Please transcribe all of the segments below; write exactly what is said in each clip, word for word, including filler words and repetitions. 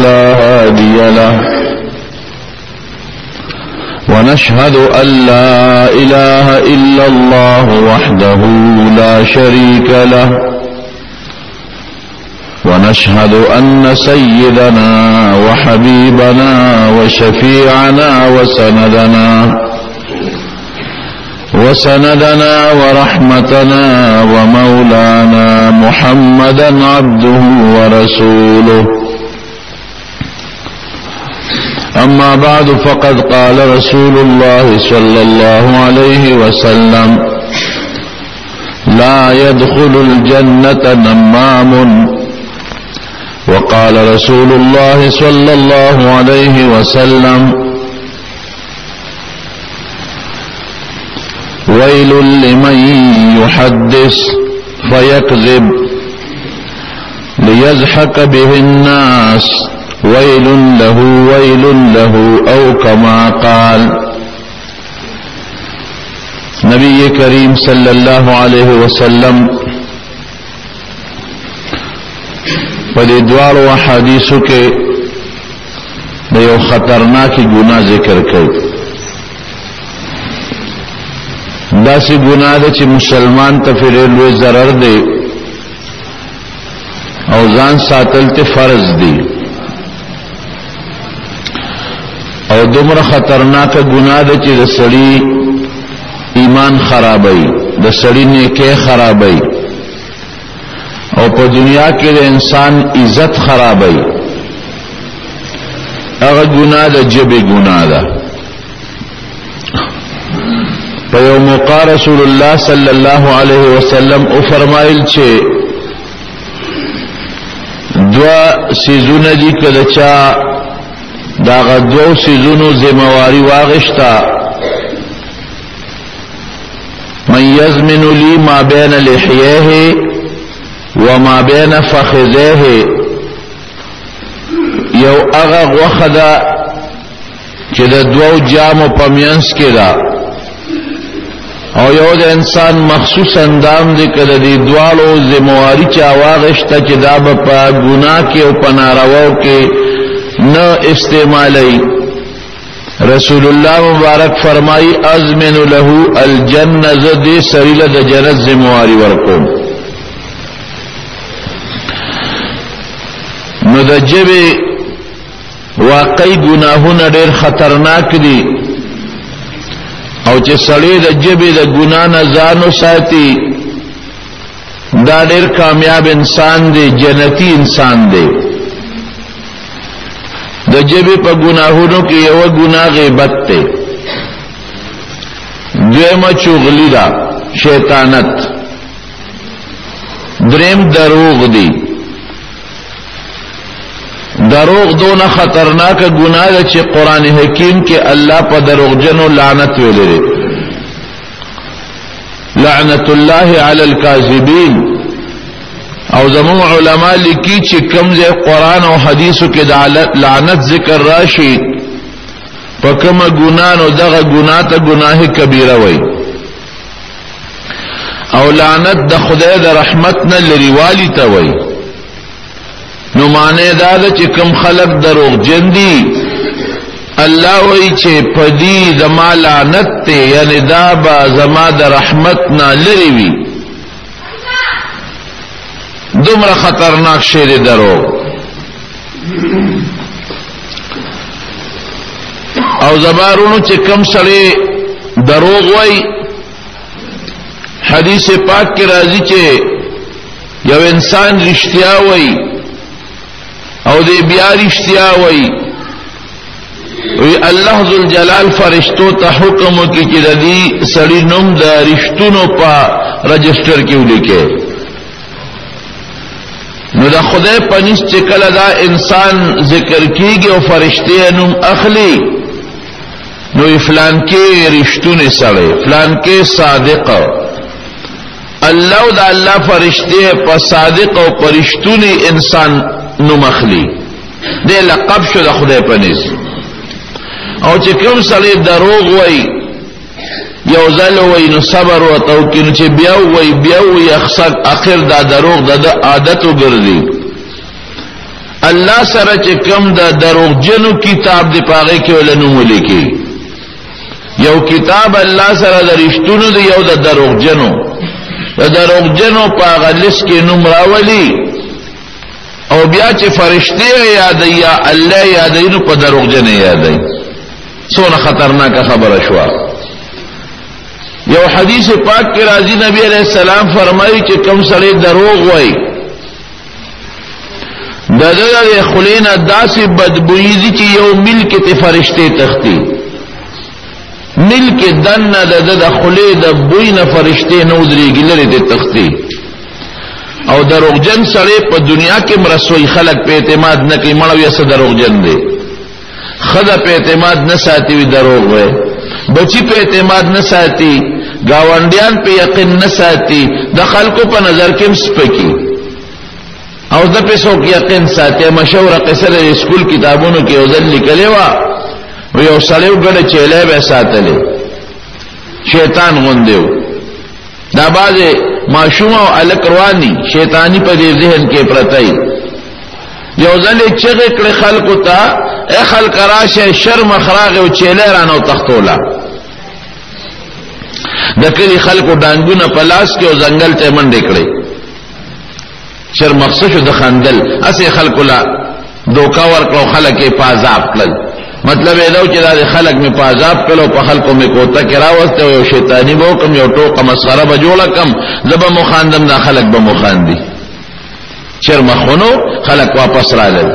فلا هادي له ونشهد أن لا إله إلا الله وحده لا شريك له ونشهد أن سيدنا وحبيبنا وشفيعنا وسندنا وسندنا ورحمتنا ومولانا محمدا عبده ورسوله. أما بعد فقد قال رسول الله صلى الله عليه وسلم لا يدخل الجنة نمام. وقال رسول الله صلى الله عليه وسلم ويل لمن يحدث فيكذب ليزحك به الناس ويل له ويل له او كما قال. نبی کریم صلی اللہ علیہ وسلم پدې دوار و حدیثو کې د یو خطرناک ګناه ذکر کړي. داسې ګناه ده چې مسلمان ته پرې لوی ضرر دی او ځان ساتل ته فرض دی او دومره خطرناک ګناه ده چې د سړي ایمان خرابوي، د سړي نیکي خرابوي او په دنیا کې د انسان عزت خرابوي. هغه ګناه د ژبې ګناه ده. په یو موقع رسول الله صلی الله علیه وسلم او فرمایل چې دوا سيزونه دي کله چا دا غدو سيزونو ذمہواری واغشتا من يزمن لي ما بين لحييه وما بين فخذيه. یو هغه وخدا چې د دوو جامو په منځ کې ده او یو د انسان مخصوص اندام دی کده دی دوالو ذمہواری چا واغشتا چې دا به په ګناه کې او په نارواو کې نه استعمالی. رسول الله مبارک فرمائی ازمن له الجنه زدی سریله د جنت ذمہواری ورکوم. نو د جبه واقعي ګناهونه ډېر خطرناک دي او چې سړی د جبې د ګناه نه ځان وساتي دا ډېر کامیاب انسان دی، جنتی انسان دی. د جبې په ګناهونو کې یو ګناه غیبت دی، دویمه چغلی ده شیطانت، دریم دروغ دی. دروغ دونه خطرناک گناہ ده چې قرآن حکیم کې الله په دروغجنو لعنت ویلي دی. لعنت الله علی الکاذبین. او زموږ علما لیکي چې کوم ځای قرآن او حدیثو کې د لعنت ذکر راشي په کومه ګناه نو دغه ګناه ته ګناه کبیره وایي او لعنت د خدای د رحمت نه لريوالي ته وایي. نو معنی دا ده چې کوم خلق دروغ جن دي الله وایي چې پدی زما لعنت ته، یعنی دا با زما د رحمت نه لري وي. دومره خطرناک شی دی دروغ. او زبارونو چې کوم سړی دروغ وایي حدیث پاک کې راځي چې یو انسان رښتیا وایي او دې بیا رښتیا وایي وی الله ذوالجلال فرشتو ته حکم وکړي چې د دې سړي نوم د رښتونو په رجسٹر کې ولیکي. نو د خدای په نس چې کله دا انسان ذکر کیږي او فرشتي نوم اخلي نو فلان کې رښتونه سړی، فلان کې صادق. الله او د الله فرشتي په صادق او پرشتونی انسان نو مخلی دې لقب شو د خدای په نس. او چې کوم سړی دروغ وای یو ځل وای نو صبر وتو کینو چې بیا وای بیا وای اخر اخر دا دروغ د عادت وګرځي الله سره چې کوم د دروغجنو کتاب دی پاغه کې ولنو لیکي یو کتاب الله سره د رښتونو دی یو د دروغجنو د دروغجنو پاغه لس کې نوم راولي او بیا چې فرشتي یاد یا الله یادینو په دروغجن یادای څونه خطرناک خبره شو یو حدیث پاک کې راځي نبی علیہ السلام فرمایي چې کوم سړی دروغ وایي دغه د خلینا داسې بدبوئی دي چې یو ملک ته فرشتي تختی ملک دنه د خلی د بوی نه فرشتي نو درېږي لري ته تختی او دروغجن سړی په دنیا کې مرسوي خلق په اعتماد نه کوي مړ وي څه دروغجن دی خدا په اعتماد نه ساتي وي دروغ وي بچی په اعتماد نه ساتي گاونډیان په یقین نه ساتي د خلکو په نظر کې مسپکی او د پیسو کې یقین ساتي مشوره قصه د اسکول کتابونو کې او ځل لیکلې وا و یو سړی وګړه چيله به ساتلې شیطان غوندیو دا بازه معشوم او الک رواني شیطانی په دې ذهن کې پرتای یو ځل چې کړه خلکو ته اے خلک راشه شرم خراغ او چيله رانو تختولا د کلی خلکو ډانګونه په لاس کې او ځنګل ته منډې کړې شر مقصد شو د خندل اسې خلکو لا دوکا ورکړو خلک په عذاب کړل مطلب دا چې دا خلک می په عذاب کړو په خلکو می کوته کرا وسته یو شیطانی وو کوم یو ټوکه مسخره به جوړه کم زب مخاندم دا خلک به مخاندي شر مخونو خلک واپس راغل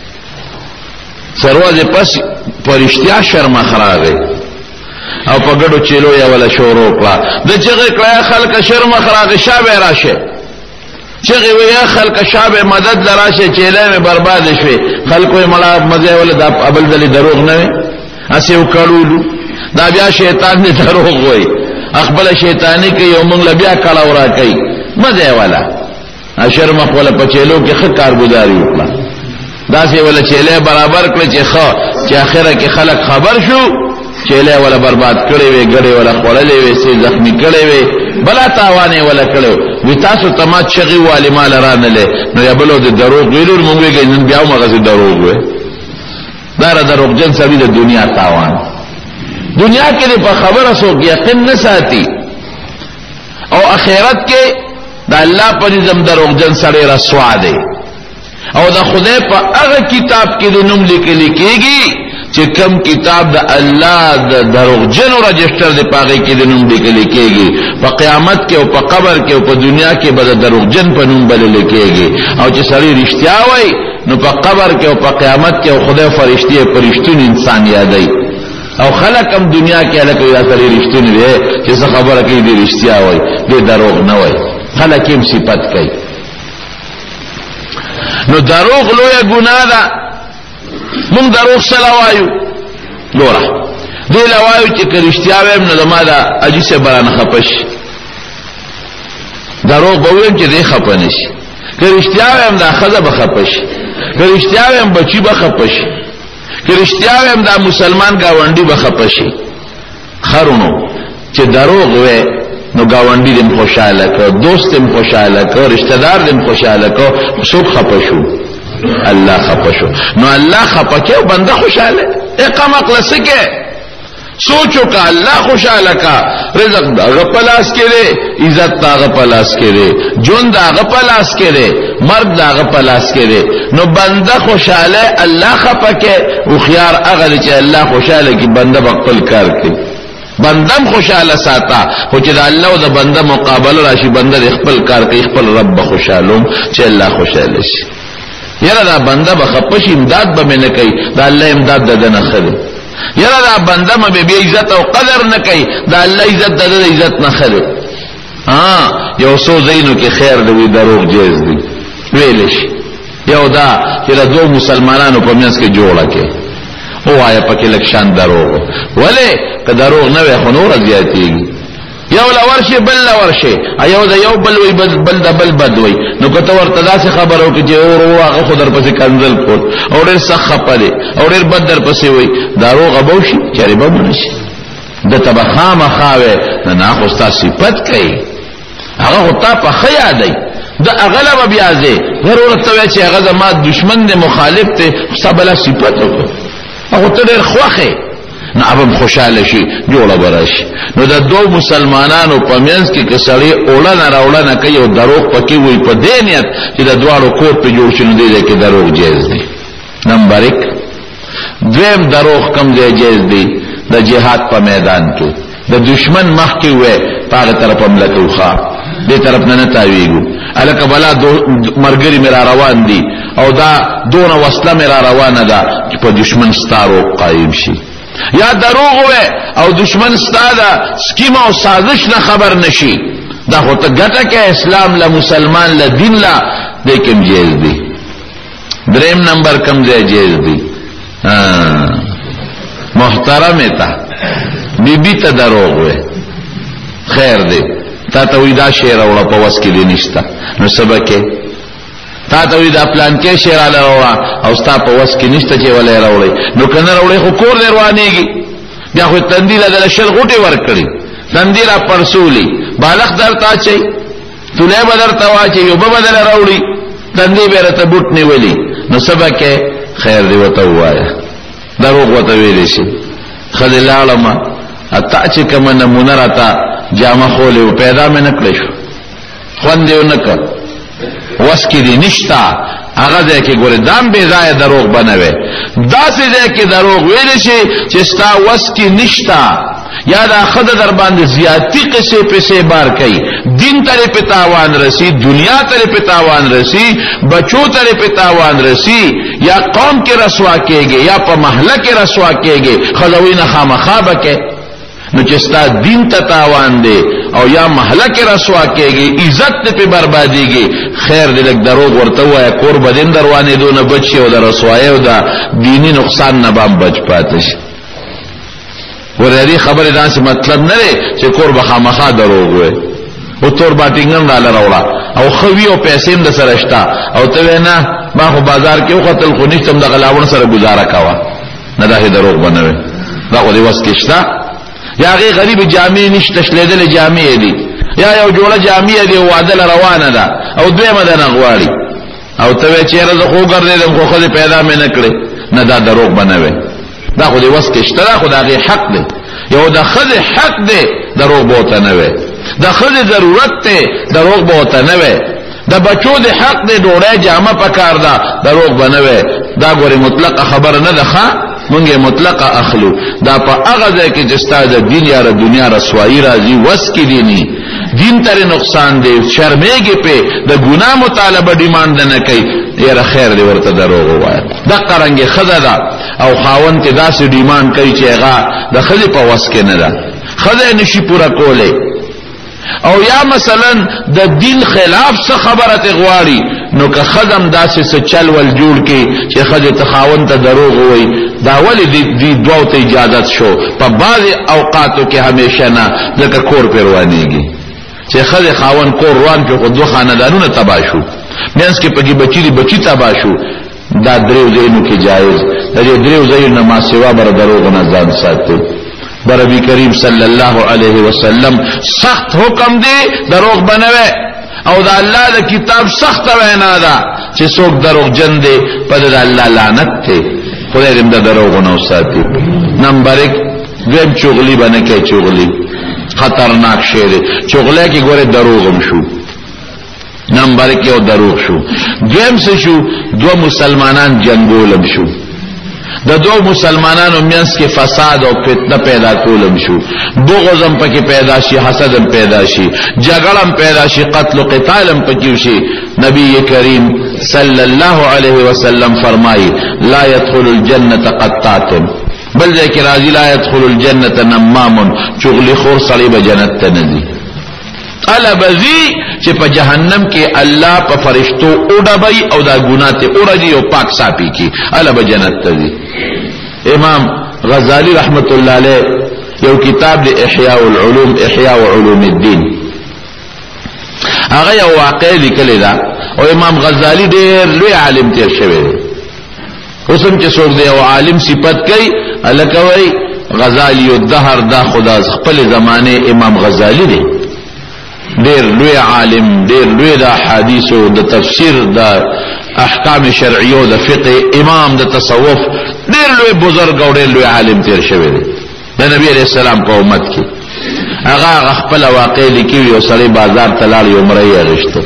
سروازه پس پرشتیا شرم خراغه او په ګډو چیلو یا ولا شورو کړه د چغه کړه خلک شرم خراغه شابه راشه چغه ویا خلک شابه مدد لراشه چیلې مې برباد شوي خلکو مړه مزه ولا د ابل دلی دروغ نه اسه وکړو دا بیا شیطان دې دروغ وای خپل شیطانی کې یو موږ بیا کړه ورا کوي مزه ولا شرم خپل په چیلو کې ښه کارګزاري وکړه دا سه ولا چیلې برابر کړ چې ښه چې اخره کې خلک خبر شو چیلې ولا برباد کړي وي ګړې ولا خړلې وي سي زخمی کړي وي بلا تاوانه ولا کړو وی تاسو تما چغي والی مال رانه له نو یبلو د دروغ ویلور مونږه نن بیا مغه دروغ وي دا را دروغ جن سړي د دنیا تاوان دنیا کې په خبره سو یقین نه ساتي او اخرت کې د الله په نظام دروغ جن سړي رسوا دي او د خدای په هغه کتاب کې د نوم لیکل کېږي چې کم کتاب د الله د دروغجن رجستر د پاغه کې د نوم لیکل کېږي په قیامت کې او په قبر کې او په دنیا کې به د دروغجن په نوم بل لیکيږي او چې سړی رښتیا وای نو په قبر کې او په قیامت کې او خدای فرشتي پرشتون انسان یادای او خلق هم دنیا کې الکه یا سړی رښتونی دی چې څه خبره کوي دی رښتیا وای دی دروغ نه وای خلک هم صفات کوي نو دروغ لوی ګناه ده مونږ دروغ سره وایو ګوره دی لوایو چې کرشتیا ویم نو زما دا اجي سه برانه خپش دروغ به ویم چې دی خپنش کرشتیا ویم دا خزه به خپش کرشتیا ویم بچی به خپش کرشتیا ویم دا مسلمان گاونډي به خپش خرونو چې دروغ وې نو گاونډي دې خوشاله کو دوست دې خوشاله کو رشتہ دار دې خوشاله کو څوک خپشو الله خپشو نو الله خپکه او بنده خوشاله اقام اخلاصکه سوچو کا الله خوشاله کا رزق داغه پلاس کړي عزت داغه پلاس کړي جون داغه پلاس کړي مرګ داغه پلاس کړي نو بنده خوشاله الله خپکه او خيار هغه چې الله خوشاله کی بنده خپل کار کوي بندم خوشاله ساته خو چې الله او د بنده مقابله راشي بنده خپل کار کوي خپل رب خوشالوم چې الله خوشاله شي یره دا بنده بخپش امداد به نه کوي دا الله امداد ده نه خره یره دا بنده مې به عزت او قدر نه کوي دا الله عزت ده عزت نه خره ها یو سو زینو کې خیر دی دروغ جیز دی ویل شي یو دا چې د دوه مسلمانانو په منځ کې جوړه کې او آیا پکې لکشان دروغ ولی که دروغ نه وي خو نور زیاتېږي یو لورشه بل لورشه ایو دا یو بل وی بل دا بل بد وی نو کته ورته داسې خبرو کې چې اور واغه خودر پسې کنزل کوت او ډېر سخت خپله او ډېر بد در پسې وی دروغ ابو شي چری به نشي د تبخامه خاوه نه نه خو تاسو صفت کوي هغه هوتا په خیا دی دا اغلب بیا ځې هر ورته وایي چې هغه زما دشمن دی مخالف دی ستا بله صفت وکړه هغه ته ډېر خوښ نو ابم خوشاله شي جوړه براشي نو د دوه مسلمانانو په منځ کې که سړی اوړه نه راوړه نه کوي او دروغ پکې وي په دې نیت چې د دواړو کور په جوړ شي نو دی کې دروغ جایز دی نمبر ایک دویم دروغ کم دی جایز دی د جهاد په میدان کې د دشمن مخ کې وې پاغه طرف حمله کوخه دې طرف نه تاویږو الک بلا مرګري میرا روان دي او دا دونه وسله میرا روانه ده چې په دشمن ستارو قائم شي یا دروغ وې او دشمن ستاده سکیم او سازش نه خبر نشي دا خو ته ګټه کې اسلام له مسلمان له دین لا لیکن جایز دی دریم نمبر کم دی جایز دی محترم تا بی بی تا دروغ وے خیر دے تا توی دا شیر اوڑا پا وس کی دی نشتا نو سبکے تا توی دا پلان کے شیر آلا روڑا او ستا پا وس کی نشتا چے والے روڑے نو کنر روڑے خو کور دے روانی گی بیا خو تندیل دل شل غوٹی ورکڑی تندیل پرسولی بالخ در تا چے تولے بدر توا چے یو ببدر روڑی تندی بیرتا بوٹنی ولی نو سبکے خیر دی وطا ہوایا دروغ وطا ویلی شی خدی لالما اتا چی کم نمونه راتا جامع خولی و پیدا میں نکلشو خوندیو نکا وسکی دی نشتا آغا دے که گوری دام بیزای دروغ بنوے دا سی دے که دروغ ویلی شی چستا وسکی نشتا یا دا خد در باند زیادتی قصے پیسے بار کئی دین تری پی تاوان رسی دنیا تری پی تاوان رسی بچو تری پی تاوان رسی یا قوم کے رسوا کے گے یا پا محلہ کے رسوا کے گے خضوین خام خواب کے نو چستا دین تا تاوان دے او یا محلہ کے رسوا کے گے عزت پی بربادی گے خیر دلک دروغ ورطوا یا کور بدن دروانے دو نا بچے او دا رسوائے او دا دینی نقصان نبام بچ پاتش ورری خبر دان سے مطلب نہ رے چې کور بخامخا دروغ وے او تور باټینګن را لراوړه او خوي او پیسې هم د سرشتا او ته نه ما خو بازار کې وختل خو نشم د غلاون سره گزاره کاوه نه دا دروغ بنوي دا خو دی وس کېشتا یا غي غریب جامع نشته شلیدل جامع دي یا یو جوړه جامع دي وعده روانه ده او دویمه ده نغواړي او ته چیرې زه خو ګرځیدم خو خو پیدا مې نکړي نه دا دروغ بنوي دا خو دی وس کېشتا دا خو دا غي حق دی یو دا خود حق دی دروغ بوته نه وي دا خود ضرورت دی دروغ بوته نه وي دا بچو دی حق دی ډوړې جامه پکار دا دروغ بنوي دا ګوري مطلق خبر نه ده ښا مونږه مطلق اخلو دا په هغه ځای کې چې ستاسو د دین یا د دنیا رسوایی راځي وس کې دیني دین تر نقصان دی شرمېږي په د ګناه مطالبه ډیماند نه کوي یاره خیر دی ورته دروغ وایي دا قرانګه خزه ده او خاون ته داسې ډیماند کوي چې هغه د خزه په وس کې نه ده خزه نشي پورا کوله او یا مثلا د دین خلاف څه خبره ته غواړي نو که خدم داسې څه چل ول جوړ کې چې خزه ته خاون ته دروغ وایي دا ولې دی دوه ته اجازه شو په بعض اوقاتو کې همیشه نه ځکه کور پروانيږي چې خزه خاون کور روان کې خو دوه خاندانونه تبا شو مینس کې پګي بچی دی بچی تبا شو دا دریو زینو کې جایز دا دریو زینو ما سوا بر دروغ نه ځان ساتي نبی کریم صلی الله علیه وسلم سخت حکم دی دروغ بنوي او دا الله د کتاب سخت وینا ده چې څوک دروغ جن دی په د الله لعنت ته خدای دې د دروغ نه ساتي نمبر یک دویم چغلی باندې کې چغلی خطرناک شی دی چغله کې ګوره دروغم شو نمبر یک یو دروغ شو دویم څه شو دو مسلمانان جنگولم شو د دو مسلمانانو مینس کې فساد او فتنه پیدا کولم شو بغضم پکې پیدا شي حسدم پیدا شي جګړم پیدا شي قتل او قتالم پکې شي نبی کریم صلی الله علیه وسلم فرمایي لا يدخل الجنه قطات بل ذکر راضی لا يدخل الجنه نمام چغلی خور صلیب جنت ته نزي الا بذی چې په جهنم کې الله په فرشتو اوډبای او دا ګناه ته اوړي او پاک صافي کی الا به جنت ته ځي امام غزالی رحمت الله علیه یو کتاب دی احیاء العلوم احیاء علوم الدین هغه یو واقع لیکلی دا او امام غزالی ډیر لوی عالم تیر شوی دی اوسم چې څوک دی او عالم صفت کوي الکوي غزالی الدهر دا خدا خپل زمانه امام غزالی دی ډېر لوی عالم ډېر لوی د احادیثو د تفسیر د احکام شرعیو د فقه امام د تصوف ډېر لوی بزرګ او ډېر لوی عالم تیر شوی دی د نبی علیہ السلام په امت کې هغه خپل واقع لیکي یو سړی بازار ته لاړ یو مړی اغشته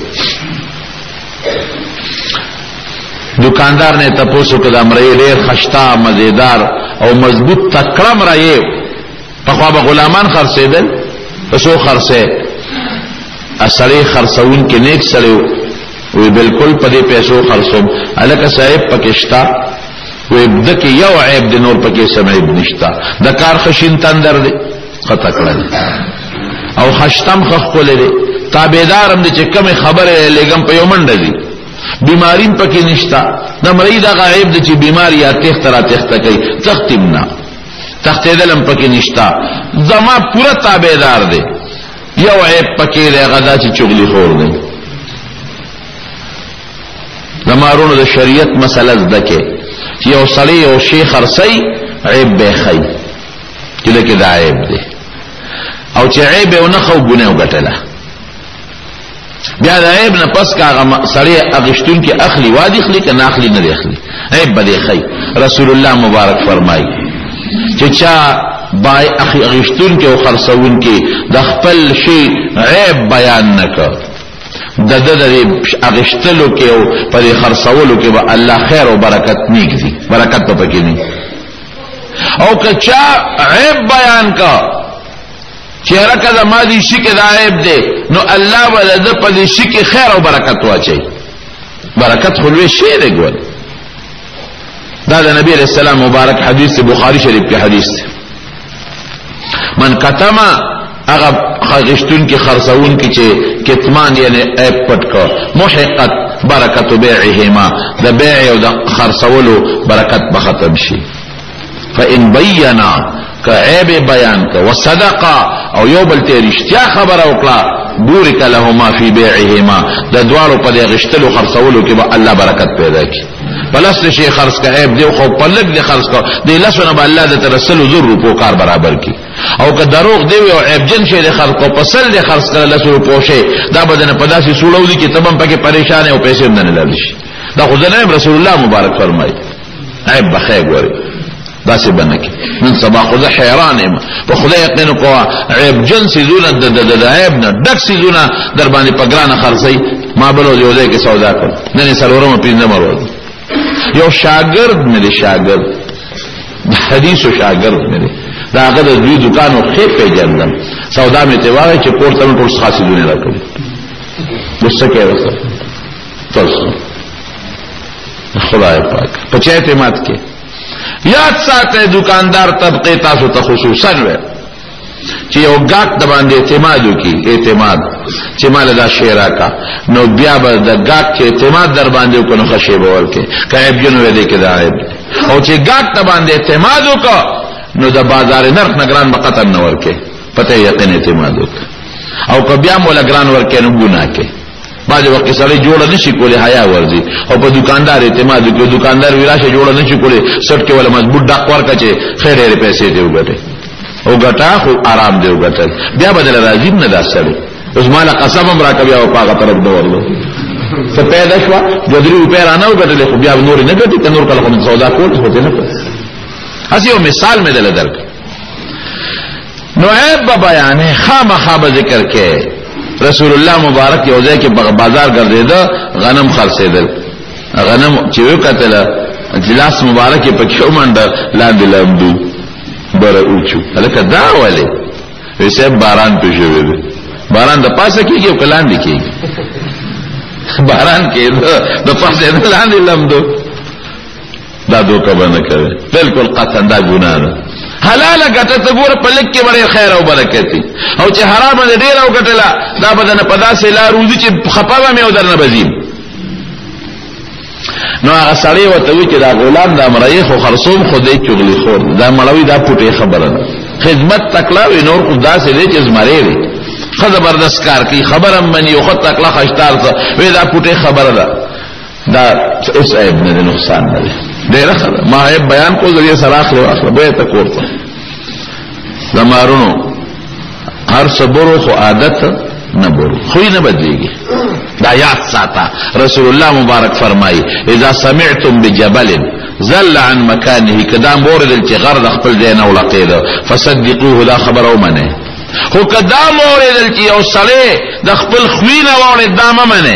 دکاندار نے تپوسو کہ دا مړی ډېر خشتا مزیدار او مضبوط تکړه مړی پخوا به غلامان خرڅېدل پسو خرڅې اسړی خرڅون کې نیک سړی وی بالکل پدې پیسو خرڅوم الکه صاحب پکشتا وی دک یو عیب د نور پکې سمعیب نشتا د کار خشین تندر دی خطا کړل او خشتم خخ کولې دی تابعدارم دې چې کوم خبره لګم په یو منډه دی بیمارین پکې نشتا د مریض د غیب د چې بیماری یا تخت را تخت کوي تختمنا تخت دلم پکې نشتا زما پورا تابعدار دی یو عیب پکې دی غدا چې چغلی خور دی زمارونو د شریعت مسله زدکه چې یو سړی یو شیخ خرڅي عیب به خی چې لکه دا عیب دی او چې عیب یو نه خو ګناه وګټله بیا د عیب نه پس کاغه سړی اغشتون کې اخلي وادي خلی کنه اخلي نه اخلي عیب به خی رسول الله مبارک فرمایي چې چا بای اخی اغشتون کې او خرڅون کې د خپل شی عیب بیان نکړ د د د اغشتلو کې او پر خرڅولو کې به الله خیر او برکت نیکي برکت په پکې نه او کچا عیب بیان کا چې راکه ما دي شي کې دا عیب دی نو الله ولذ په دې شي کې خیر او برکت واچي برکت خلوي شی دی ګور دا د نبی رسول الله مبارک حدیث بخاری شریف کې حدیث من کتما اغه خغشتون کی خرڅون کی چې کتمان یعنی عیب پټ کو محقت برکت بیعهما د بیع او د خرڅولو برکت به ختم شي فان بینا کعیب بیان کا وصدقا او یو بل ته رښتیا خبر او کړه بورک لهما فی بیعهما د دوالو په غشتلو خرڅولو کې به الله برکت پیدا کړي پلس شي خرڅ کا عیب دی خو پلک دی خرڅ کا دی لسونه به الله د ترسل زر روپو کار برابر کی او که دروغ دی او عیب جن شي د خرڅ کو پسل دی خرڅ کړه لسو روپو شي دا بدن په داسې سوړو دي چې تبم پکې پریشان او پیسې نه لري شي دا خو ځنه رسول الله مبارک فرمایي عیب بخیر ګوري داسې بنکه نن سبا خو زه حیران یم په خدای یقین کوه عیب جن سیزونه د عیب نه ډک سیزونه در باندې په ګرانه خرڅي ما بلو یو ځای کې سودا کړ نن سلورم پینځم ورځ یو شاگرد مې شاگرد حدیث او شاگرد مې دا هغه د دوی دکانو خې په جندم سودا مې ته وایي چې کوړه ټول خاصی دونه راکړي وسه کې وسه تاسو خدای پاک په چا اعتماد کې یاد ساته دکاندار طبقه تاسو ته خصوصا وي چې یو ګاټ د باندې اعتماد وکي اعتماد چې مال دا شیرا کا نو بیا به د ګاټ چې اعتماد در باندې وکړو خشي به ورکه کایب جنو دې کې دا او چې ګاټ د باندې اعتماد وکړو نو د بازار نرخ نگران بقطر نه ورکه پته یقین اعتماد وکړه او که بیا مولا ګران ورکه نو ګناه کې بعض وخت سړی جوړ نشي کولی حیا ورزي او په دکاندار اعتماد کوي دکاندار ویراشه جوړ نشي کولی سټ کې ولا مضبوط ډاک ورکه چې خیر ډېر پیسې دی وګټي او ګټا خو آرام دی وګټل بیا بدل راځي نه داسړي اوس مال قسم هم راکبیا او پاغه طرف دورلو څه پیدا شو د درې روپیا رانه وګټل خو بیا نور نه ګټي کنور کله کوم سودا کول هوته نه پس اسی یو مثال مې دل درک نو عیب بیان خامخا ذکر کې رسول الله مبارک یو ځای کې بازار ګرځیدا غنم خرڅیدل غنم چې وکتل جلاس مبارک په کې ومنډه لاندې لامدو بره اوچو الکه دا ولې وسه باران پېښوي دی باران د پاسه کېږي او کلاندې کېږي باران کې د پاسه نه لاندې لامدو دا دوکه باندې کوي بالکل قطعا دا ګناه ده حلاله ګټه ته ګوره په لک کې ډېر خیر او برکت دي او چې حرام نه ډېر او ګټله دا بدن په داسې لا روزي چې خپاوه مې ودرنه بزیم نو هغه سړی وته وی چې دا غلام دا مړی خو خرصوم خو دې چغلی خور دا مړوي دا پټه خبره ده خدمت تکلاوي نور خو داسې دې چې زمری دی خو زبردست کار کوي خبره مني او خو تکلا خشتار څه وی دا پټه خبره ده دا اوس عیب نه نقصان نه ډېر ښه ما عیب بیان کو ذریعہ سراخ له اخره به ته کوړه زمارونو هر صبر خو عادت نه بول خوی نه بدلیږي دا یاد ساته رسول الله مبارک فرمایي اذا سمعتم بجبل زل عن مكانه کدا موردل چې غر د خپل ځای نه ولقېده فصدقوه دا خبر او منه خو کدا موردل چې یو سړی د خپل خوی نه واورېد دا مه منه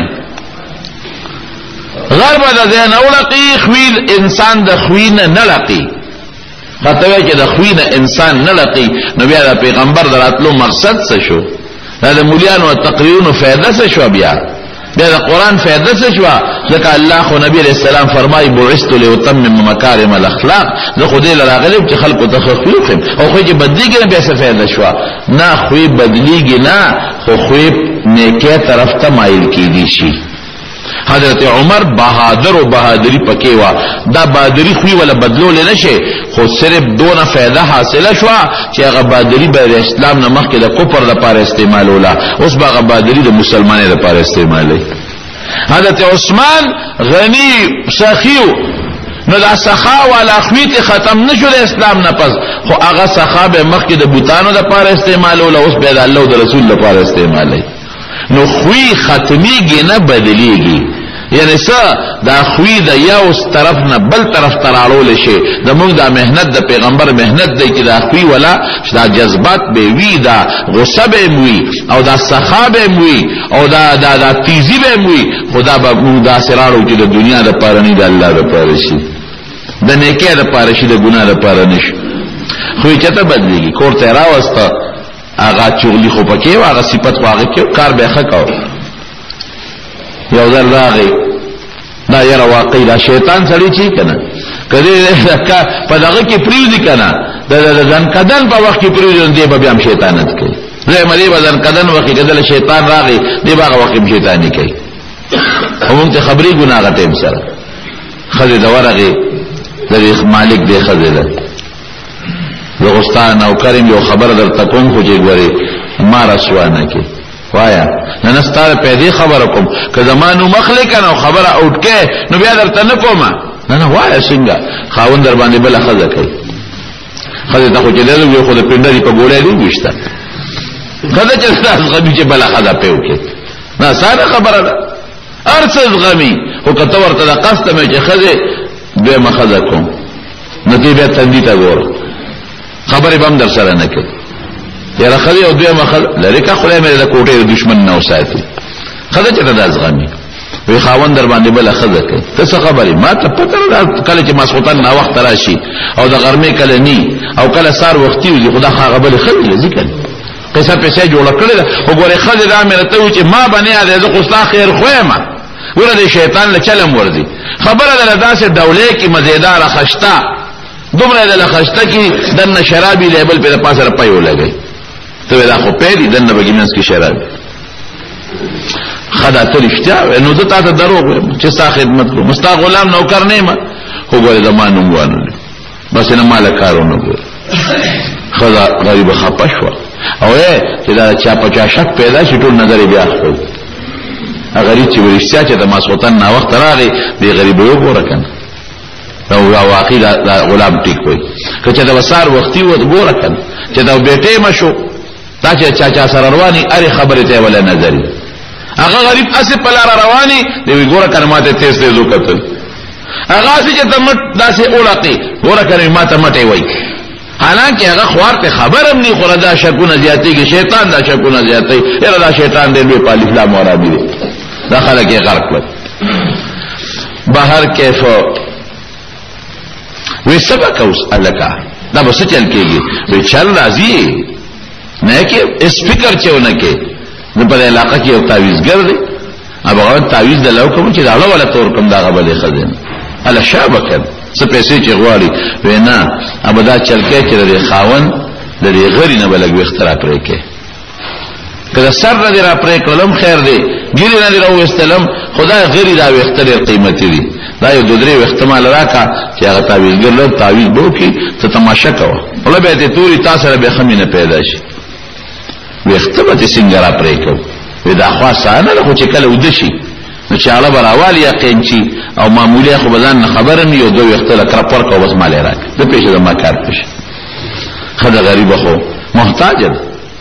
غر به د ځای نه ولقي خوی انسان د خوی نه نه لقي خطوه چې د خوی نه انسان نه لقي نو بیا د پیغمبر د راتلو مقصد څه شو دا د مولیانو او تقریرونو فایده څه شو بیا بیا د قرآن فایده څه شوه ځکه الله خو نبی علیہ السلام فرمایي بعثت لأتمم مکارم الاخلاق زه خو دې له راغلم چې خلکو ته ښه خوی وښیم او خوی چې بدلېږي نه بیا څه فایده شوه نه خوی بدلېږي نه خو خوی نیکۍ طرف ته مایل کېدی شي حضرت عمر بہادر و بہادری پکې وا دا بہادری خوی ولا بدلول نه شي خو صرف دونه فائدہ حاصله شو چې هغه بہادری به اسلام نه مخکې د کفر لپاره استعمالوله اوس به هغه بہادری د مسلمانانو لپاره استعمالوي حضرت عثمان غنی سخیو نو دا سخا والا خویت ختم نشو د اسلام نه پس خو هغه سخا به مخکې د بوتانو لپاره استعمالوله اوس به د الله او د رسول لپاره استعمالوي نو خوی ختمیږي نه بدلیږي یعنی څه دا خوی د یو طرف نه بل طرف ته راړول شي د موږ د مهنت د پیغمبر مهنت دی چې دا خوی ولا دا جذبات به وی دا غصه به وی او دا سخا به وی او دا دا دا تیزی به وی خدا به موږ دا سراړو چې د دنیا د پاره نه د الله د پاره شي د نیکه د پاره شي د ګناه د پاره نشي خوی چته بدلیږي کور ته راوسته آغا چغلی خو پکې واغه صفت واغه کې کار به خکاو یو ځل راغی دا یره واقعي دا شیطان سړی چی کنه کله په دغه کې پریوزي کنه د ځان کدن په وخت کې پریوزي دی به هم شیطانت کوي زه مری بدن کدن وخت کې کله شیطان راغی دی باغه وخت کې شیطانی کوي هم ته خبري ګناه غټم سره خزه دا ورغه د مالک دی خزه ده زغستان او کریم یو خبر در تکون خو چې ګوري ما رسوانه کې وایا نن ستاره پیدا خبر کوم که زمانو مخلک نو خبره اوټ کې نو بیا درته نه کوم نه نه وایا څنګه خاون در باندې بل خزه کوي خزه ته خو چې له خو د پندري په ګولې دی وشته خزه چې تاسو غوډي چې بل خزه پیو کې نه ساده خبره ده ارڅ غمی او کته ورته د قصد مې چې خزه به مخزه کوم نتیجه تندې تا ګور خبرې بم در سره نه کوي یاره خدای او دوی مخ لری کا خدای مې د کوټې دشمن نه وساتي خدای چې د ازغامي وی خاون در باندې بل خدای کوي ته څه خبرې ما ته پته نه کله چې مسخوتن نه وخت راشي او د غرمې کله ني او کله سار وختي وي خدا خا غبل خدای ذکر قصه پیسې جوړ کړل او ګوره خدای دا مې ته چې ما باندې ده زه خو خیر خوېما ګوره د شیطان له چلم ورزي خبره ده داسې دولې کې مزیدار خشتا دومره د لخشته کې دنه شرابي لیبل په پاسه را پيو لګي ته دا خو پیری دنه بګینس کې شراب خدا ته رښتیا نو ته تاسو دروغ چې ستا خدمت کوم مستا غلام نوکر نه ما خو ګوره زمانو وانه بس نه مال کارونه ګوره خدا غریب خپشوا او چې دا چا په شک پیدا شي ټول نظر بیا خپل غریب چې ورښتیا چې د ماسوتن نا وخت راغی دی غریب یو ګوره کنه او واقعي دا غلام ټیک وي کچه دا وسار وختي و ګوره کنه چې دا بیٹه مشو تا چې چا چا سره رواني اری خبره ته ولا نظر هغه غریب اسه په لار رواني دی ګوره کنه ماته تیز تیز وکړل هغه چې تمټ داسې اولاقي ګوره کنه ماته مټي وای حالانکه هغه خوار ته خبرم نه خورا دا شکونه زیاتی کې شیطان دا شکونه زیاتی یره دا شیطان دې په اسلام اورامي دي دا خلک یې غرق کړ بهر کیف وی سبق اوس الکا دا بس چل کېږي وی چل راځي نه کې سپیکر چېونه کې د په علاقه کې یو تعویذګر دی هغه تعویذ د لو کوم چې دا ولا تور کوم دا غبلې خزینه الا شابکه څه پیسې چې غواړي وینا ابدا چل کې چې د خاون د دې غری نه بلګ اختراع کړی کې کله سر نه را پرې کړم خیر دی ګیری نه راو استلم خدای غری دا اختراع قیمتي دی دا یو دوه درې احتمال راکا چې هغه تعویذ ګرل تعویذ بو کې ته تماشا کوه ولا به ته توري تاسو را به خمینه پیدا شي وختبه څنګه را پرې کو دا خاصه نه خو چې کله ودشي نو چې هغه براوال یقین چی او معمولی خو بزن خبر نه یو دوه اختلاف کړ پر کو بس مال راک د پیښه د ما کار پېښ خدای غریب خو محتاج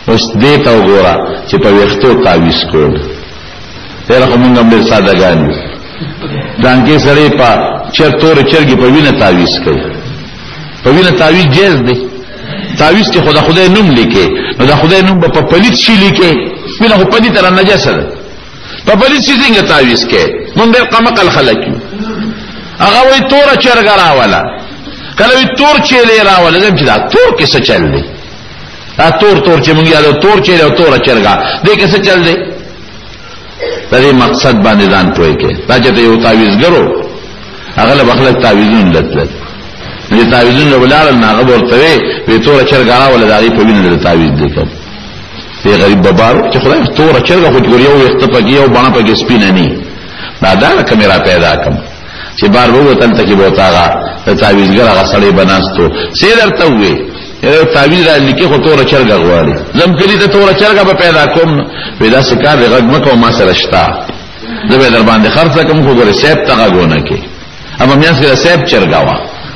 اوس دې ته وګوره چې په ویښتو تعویز کول تیرا خو مونږ هم ډېر سادهګان یو ډانګې سړی په چر تورې چرګې په وینه تعویز کوي په وینه تعویز جایز دی تعویز کې خدا خدای نوم لیکي نو دا خدای نوم به په پلیت شي لیکي وینه خو پلیت را نجاسه ده په پلیت شي څنګه تعویز کوي مونږ ډېر قمقل خلک یو هغه وایي توره چرګه راوله کله وی تور چیلې راوله زم چې دا تور کې څه چل دی دا تور تور چې مونږ یادو تور چیلې او تور چرګا دې کې څه چل دی دا دې مقصد باندې ځان پوي کې دا چې یو تعویزګرو هغه له بخلک تعویزون لټل دې تعویزون ولال نه هغه ورته وی تور چرګا راوله دا دې په وینې د تعویز دی کوم دې غریب بابارو چې خدای تور چرګا خو ګور یو وخت پکې یو باندې پکې سپینه ني دا دا کیمرا پیدا کړم چې بار وو تل ته کې بوتاغه د تعویزګر هغه سړی بناستو سیدر ته وې یو تعویز را لیکي خو تور چرګ غواړي زم کلی ته تور چرګ به پیدا کوم پیدا سکار غږ مکو ما سره شتا زه به در باندې خرڅ کوم خو ګوره سیب تاغه غونه کې اما میاس کې سیب چرګا وا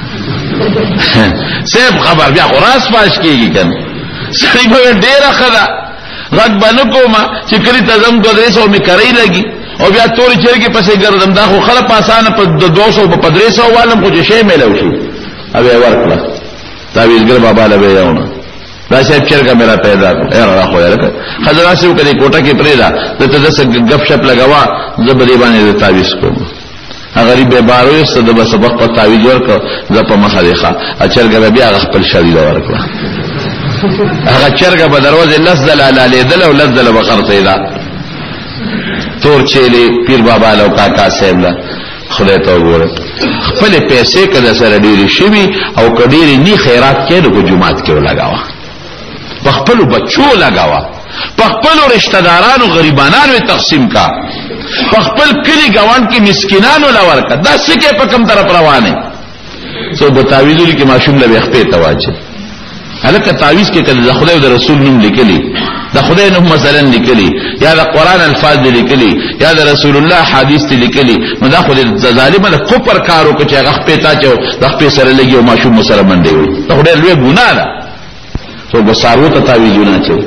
سیب خبر بیا خراس پاش کیږي کنه سړی به ډیره خدا غږ باندې کومه چې کلی ته زم کو درې سو می کوي لګي او بیا تورې چرګې پسې ګرځم دا خو خلک آسانه په دو سو په درې سو والم خو چې شی میلو شي اوبه ورکړه تعویزګر بابا له ویاونه دا شی چرګه میرا پیدا کړ را خو یې حضرت سیو کړي کوټه کې پریدا ته ته دسه غف شپ لگاوا زبدي باندې تعویز کوم غریب به بارو صد به سبق په تعویز ورکړه ز په مخالفه ا چرګه بیا خپل شریده ورکړه هغه چرګه په دروازه لزل علی دل او لزل بقرته دا تور چیلې پیر بابا لو کاکا صاحب لا خدای ته وګوره خپل پیسې کده سره ډېری شوي او کډېری نی خیرات کې د جمعات کې ولګاوه په خپل بچو لګاوه په خپل رشتہ دارانو غریبانو تقسیم کا په خپل کلی ګوان کې مسکینانو لور کا دا سکه په کم طرف روانه سو بتاویذ لري کې ماشوم له وخت ته واجب هلکه تعویذ کې کله خدای او رسول نوم لیکلي دا خدای نوم مثلا لیکلي یا دا قران الفاظ لیکلي یا دا رسول الله حدیث لیکلي نو دا خدای ظالم له کوپر کارو کې هغه پېتا چو د خپل سره لګي او ماشوم مسلمان دی دا خدای لوی ګناه ده سو به سارو ته تعویذونه چي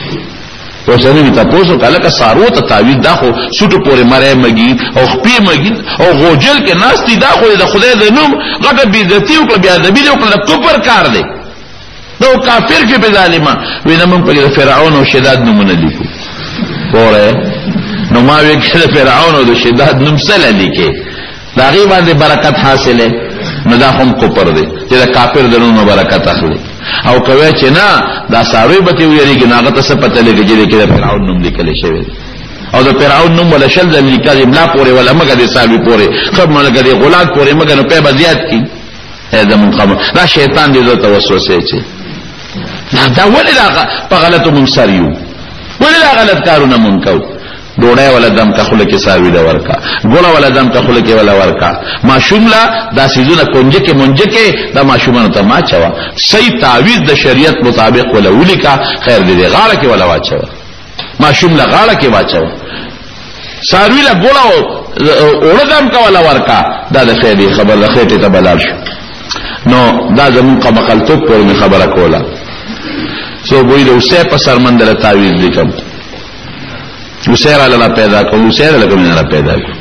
وسره وی تاسو کله کا سارو ته تعویذ دا خو سټو پورې مړې مګي او خپې مګي او غوجل کې ناشتي دا خو د خدای د نوم غټه بیزتی او بیا د بیزو په کوپر کار دی نو کافر کې په ظالما وینه مونږ په فرعون او شداد نمونه لیکو وره نو ما وی کې فرعون او شداد نوم سره لیکي دا غي باندې برکت حاصله نو دا هم کوپر دی چې کافر دنو برکت اخلي او کوي چې نه دا ساروی به ویریږي ناغه ته څه پته لګي چې د فرعون نوم لیکل شوی او د فرعون نوم ولا شل د لیکل املا پورې ولا مګه د ساروی پورې خب مګه د غلاد پورې مګه نو په بزیات کی دا منقم دا شیطان دې د توسوسه چي دا ولې دا په غلطو منسریو ولې دا غلط کارونه منکو ډوړې ولا دم کا خله کې ساروی دا ورکا ګولا ولا دم کا خله کې ولا ورکا ماشوملا دا سيزونه کنجه کې منجه کې دا ماشومان ته ما چوا صحیح تعویذ د شریعت مطابق ولا ولیکا خیر دې غاړه کې ولا واچوا ماشوملا غاړه کې واچوا ساروی لا ګولا اور دم کا ولا ورکا دا د خېبي خبر د خېټه ته بلال شو نو دا زمون قمقل تو پر خبره کولا سو وې له اوسه په سرمندله تعویذ لیکم وسیر الله پیدا کو وسیر الله کوم نه پیدا کو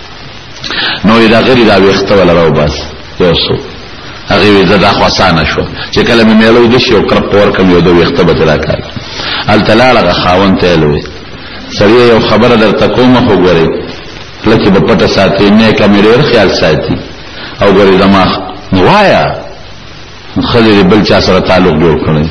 نو دا غری دا وخت ولا راو بس یوسو هغه زدا خاصانه شو چې کله مې مېلو د شي او کړ پور کوم یو د وخت به تلا کار ال تلاله خاون ته لوي سړی یو خبره درته کومه خو غوري لکه په پټه ساتي نه کیمرې خیال ساتي او غوري دماغ نوایا خلې بل چا سره تعلق جوړ کړي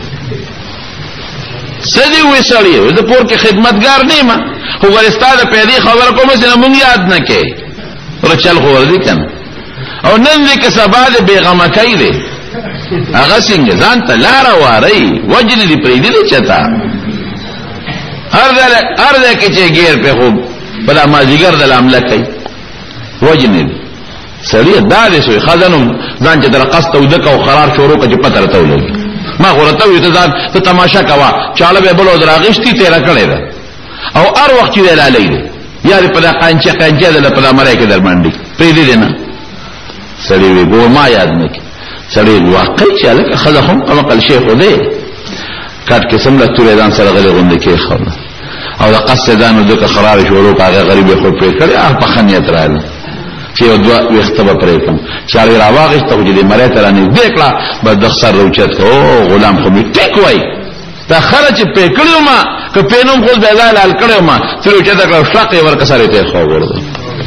سدي وې سړی د پور کې خدمتگار نه ما خو ورستاده پیدا خبر کوم چې مونږ یاد نه کې ور چل خو ور دي کنه او نن دې کې سبا دې بیغمه کوي دې هغه څنګه ځان ته لار واري وجن دې پرې دې چتا هر ځل هر ځل کې چې غیر په خو بلا ما جګر د عمله کوي وجن سړی دا دې سوې خزانو ځان چې در قصد او دک او قرار شروع کړي پته راته ولګي ما غورته وي ته ځان ته تماشا کوا چاله به بلو دراغشتي تیرا کړي دا او هر وخت یې لاله دی یاري په دا قانچه قانچه د په لمره کې در باندې پری دي نه سړی وي ګور ما یاد نه کی سړی واقعي چې لکه خزه هم قمقل شیخ دی کټ کې سم له تورې ځان سره غلې غونډې کې خورله او د قصدانو دغه خرار شروع کاغه غریب خو په کړي هغه په خنیت رااله چې یو دوه وختبه پرې کوم چاري راواغې ته چې دې مړې تر نه دیکلا به د خسر روچت او غلام خو می ټیک وای دا خرچ په کړیو ما که پینوم خو به ځای لال کړیو ما تر روچت کړو شاقې ورکه سره ته خو ورده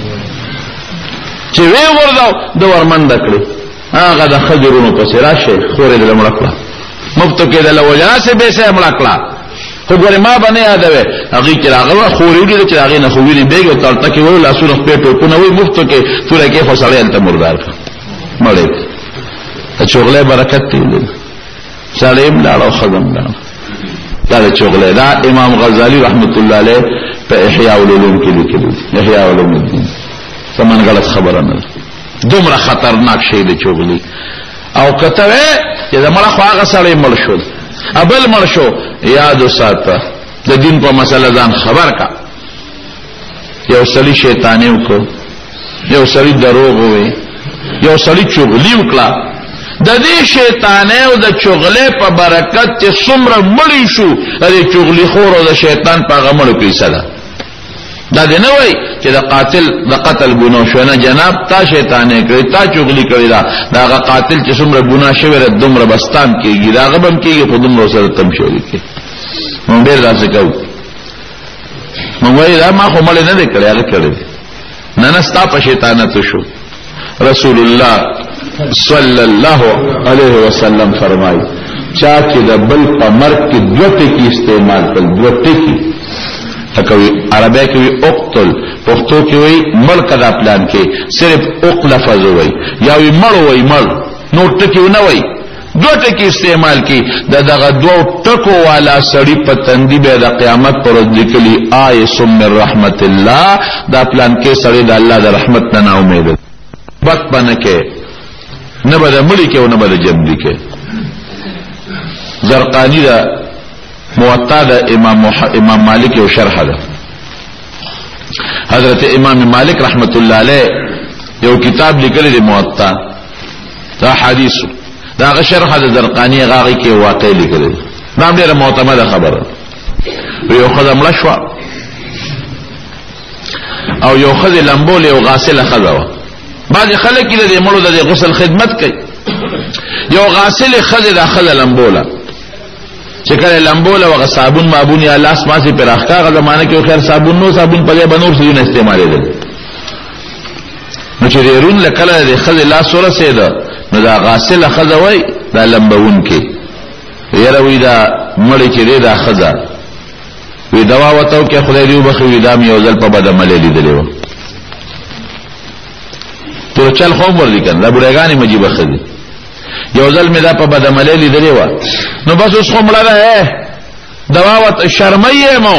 چې وی ورده د ورمنډ کړی هغه د خجرونو په سراشه خورې د مړکړه مفتو کې د لوجا سه به سه مړکړه خو ګورې ما باندې یادوي هغه چې هغه خورې دي چې هغه نه خوویلې بیګو تلته کې وای لاسونه په ټکو نه وای مفتو کې تورې کې خو سړی ته مردار مړې ته چغله برکت دی سړی ملاړو خدام لاړو دا چغله دا امام غزالی رحمت الله علیه په احیاء العلوم کې لیکلی احیاء علوم الدین سمون غلط خبره نه دومره خطرناک شی دی چغلی او کته چې زمړه خو هغه سړی مړ شو ابل مړ شو یاد وساته د دین په مسله ځان خبر کا یو سړی شیطانی وکړو یو سړی دروغ وي یو سړی چغلی وکړه د دې شیطانه او د چغله په برکت چې څومره مړی شو د چغلی خور او د شیطان په غمړو کې صدا دا دی نه وای چې د قاتل د قتل ګناه شو نه جناب تا شیطانه کړی تا چغلی کړی دا دا قاتل چې څومره ګناه شوی ر دومره بستان کېږي دا غبم کېږي په دومره سره تم شوی کې مونږ ډیر راځي کو مونږ وای دا ما خو مړ نه کړی هغه کړی نه نه ستا په شیطانه تو شو رسول الله صلی الله علیه وسلم فرمایي چا چې د بل په مرګ کې دوته کې استعمال کړ دوته کې کوي عربی کې وي اقتل پښتو کې وي ملک دا پلان کې صرف اق لفظ وي یا وي مړ وي مړ نو ټکی نه وي دوه ټکی استعمال کی دا دغه دوه ټکو والا سړی په تندی به د قیامت پر ورځ لیکلي آی سم رحمت الله دا پلان کې سړی د الله د رحمت نه امید وخت باندې کې نه بده مړی کې او نه بده جمدی کې زرقانی دا موطا دا امام امام مالک یو شرح ده حضرت امام مالک رحمت الله علیه یو کتاب لیکلی دی موطا دا حدیث دا غ شرح د زرقانی غاغي کې واقع لیکلی دا ډیره معتمده خبره یو خدام لشوا او یو خدای لمبول یو غاسل خدوا بعض خلک دې مړو د غسل خدمت کوي یو غاسل خدای د خدای لمبوله چې کله لمبوله وغه صابون مابون یا لاس ماسي پر اخکا زمانه کې خیر صابون نو صابون په بنور سونه استعمالېدل نو چې رون لکله د خدای لاس سره سیدا نو دا غاسل خدای وای دا لمبون کې یره وی دا مړی چې دا خدای وی دوا وته کې خدای دی وبخوي دا مې یو ځل په بده ملې لیدلې و تو چل خو ور دي کنه دا بډایګانی مجيبه خدي یو ځل مې دا په بده ملې لیدلې و نو بس اوس کوم لاره دوا وت شرمایې مو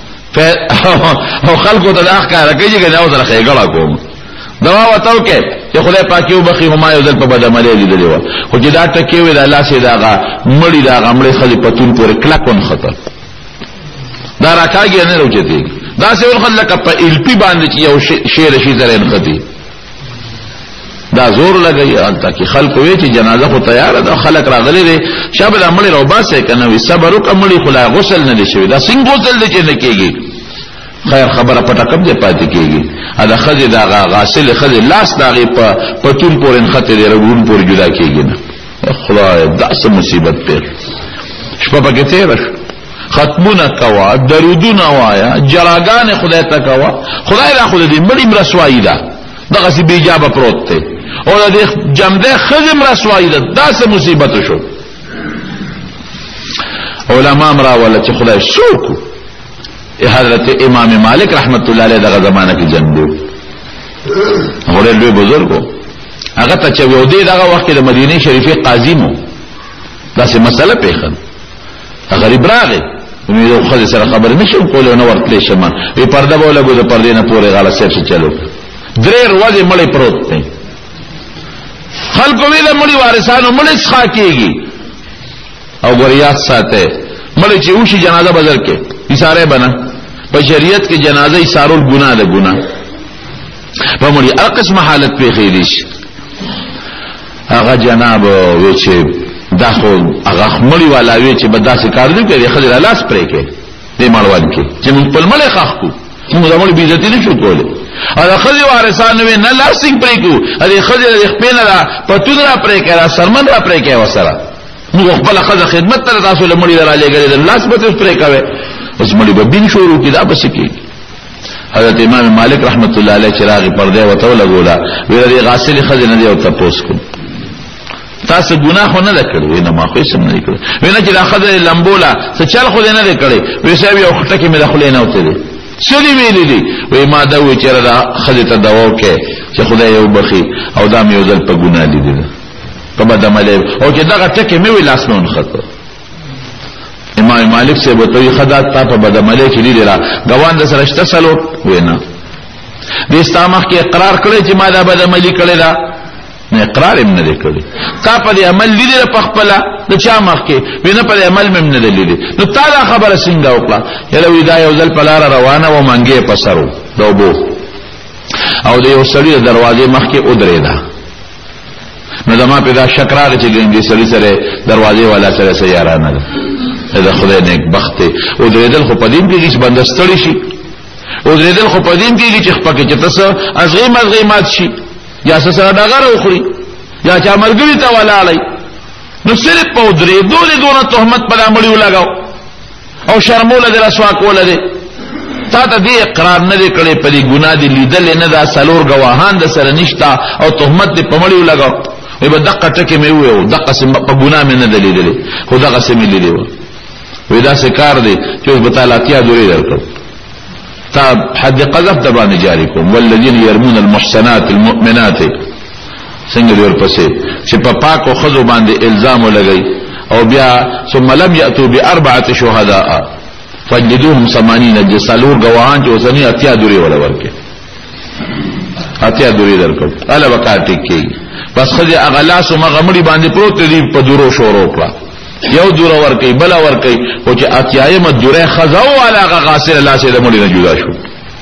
او خلکو ته دا ښکار کوي چې دا وځه خېګړه کوم دوا وتاو کې چې خدای پاکي وبخي هم یو ځل په بده ملې لیدلې و خو چې دا ټکی وي دا الله سي داغه مړی دا غمړې خدي پتون پورې کلکون خطر دا راکاږي نه روچتي دا څه ول خلک په ال پی باندې چې یو شعر شي زرين خدي دا زور لګي انت کی خلق وی چې جنازه خو تیار ده خلق راغلي دي شابه د امړي رو باسه کنه وي صبر وکمړي خلا غسل نه لشي دا څنګه غسل دي چې نه کیږي خیر خبره پټه کب دې پاتې کیږي ادا خزي دا غاسل خزي لاس داغي په پتون پورن خطر دی رګون پور جدا کیږي نه خدای داسه مصیبت په شپه پکې تیر ختمونه کوا درودونه وایا جراغان خدای ته کوا خدای را خدای دې مړي مرسوایی ده دغه سي بیجابه پروت ته او د جمده خزم رسوایی ده داسه مصیبت شو علماء مرا ولا چې خدای شوکو حضرت امام مالک رحمت الله علیه دغه زمانہ کې جندو غوړې لوی بزرګو هغه ته چې یو دی دغه وخت د مدینه شریفه قاضی مو داسه مسله پیښه غریب راغی نو یو خدای سره خبر نشم کولای نو ورتلې شمه په پرده بوله ګو د پردې نه پورې غاله سیف چلو درې ورځې مړی پروت دی خلکو ویل مړی وارثانو مړی څخه کیږي او ګریات ساته مړی چې وشي جنازه بدل کې اشاره بنا په شریعت کې جنازه اشارول ګناه ده ګناه په مړی هر قسم حالت په خېریش هغه جناب و چې دا خو هغه مړی والا وی چې بدا سي کار دی کوي خځه لاس پرې کې دې مړوان کې چې موږ په مړی خاخ کو موږ د مړی بیزتی نشو کوله او خځه وارثان وی نه لاسینګ پرې کو هغه خځه د خپل را پتون را پرې کې را سرمن را پرې کې وسره موږ خپل خځه خدمت تر تاسو له مړی را لګړي د لاس په پرې کوي اوس مړی به بین شروع کی دا بس کې حضرت امام مالک رحمت الله علیه چراغ پرده وته لګولا ویل دی غاسل خځه نه دی او تاسو کو تاسو ګناه نه وکړو نه ما خو سم نه کړو وینا چې دا خدای لمبولا څه چل خو نه کړی وې صاحب یو خټه کې مې دخلې نه وته دي سړي ویلې دي وې ما دا و چې را خدای ته دوا وکړي چې خدای یو بخي او دا مې وزل په ګناه لیدل کبه د ملې او چې دا ټکه مې ویل اسمن خطه امام مالک سے بتوي خدا تا په بدعمله کې لیدل غوان د سرشته سلو وینا د استامخ کې اقرار کړی چې ما دا بدعملي کړی دا نه اقرار هم نه کړی تا په عمل لیدل په خپل د چا مخ کې وینه په عمل مم نه لیدل نو تا دا خبره څنګه وکړه یله وی دا یو ځل په لار روانه و منګي پسرو دوبو او د یو سړي دروازې مخ کې ودرېدا نو دما په دا شکرار چې ګنګي سړي سره دروازې والا سره سیارانه ده دا خدای نیک بخت او درېدل خو پدیم کې هیڅ بندستړی شي او درېدل خو پدیم کې چې خپکه چې تاسو ازغیم ازغیمات شي یا سره ډغره وخوري یا چا مرګري ته ولاړی نو صرف په درېدو له دونه تهمت په امړي ولګاو او شرموله د رسوا کوله دي تا ته دې اقرار نه کړي په دې ګناه دي لیدل نه دا سلور گواهان د سره نشتا او تهمت دې په مړي ولګاو وي به دقه ټکه مې وو دقه سم په ګناه مې نه دلیدلې خو دغه سم لیدلې و وی دا سکار دی چې اوس بتاله اتیا دوری درکړ تا حد قذف د باندې جاری کوم والذین يرمون المحصنات المؤمنات څنګه دی ورپسې چې په پاکو خزو باندې الزام ولګي او بیا ثم لم ياتوا باربعه شهداء فجلدوهم ثمانين جسالور گواهان چې اوسنی اتیا دوری ولا ورکه اتیا دوری درکړ الا وکاټی کی بس خځه اغلاس مغمړي باندې پروت دی په دورو شورو کړه یو دور ور کوي بل ور کوي او چې اتیایم دوره خزاو والا غاسل الله سي د مړي نه جدا شو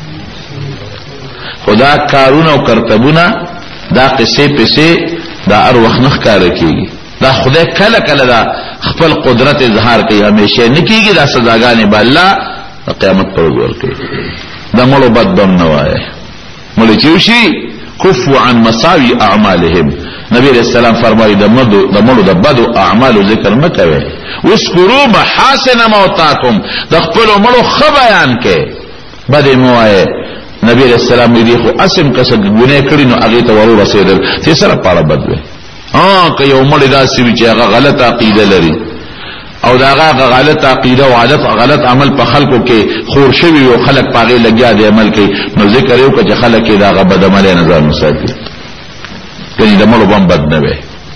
خدا کارونه او کرتبونه دا قصې پسې دا ار وخت نخ کار کوي دا خدای کله کله دا خپل قدرت اظهار کوي همیشه نه کیږي دا سزاګانې به الله قیامت پر ور کوي دا مړو بد بم نه وای مړي چوشي كفوا عن مساوي اعمالهم نبی علیہ السلام فرمایي د مړو د مړو د بدو اعمال ذکر مکوي واسکروا محاسن موتاکم د خپل مړو خ بیان کې بده موای نبی علیہ السلام دې خو اسم کس ګناه کړی نو هغه ته ورو رسیدل چې سره پاړه بدوي ها که یو مړ داسې چې هغه غلط عقیده لري او دا هغه غلط عقیده او عادت غلط عمل په خلکو کې خور شوی او خلک پاغه لګیا دي عمل کوي نو ذکر یو چې خلک دا غ بد عمل نظر مساتي کني د مړو بم بد نه وي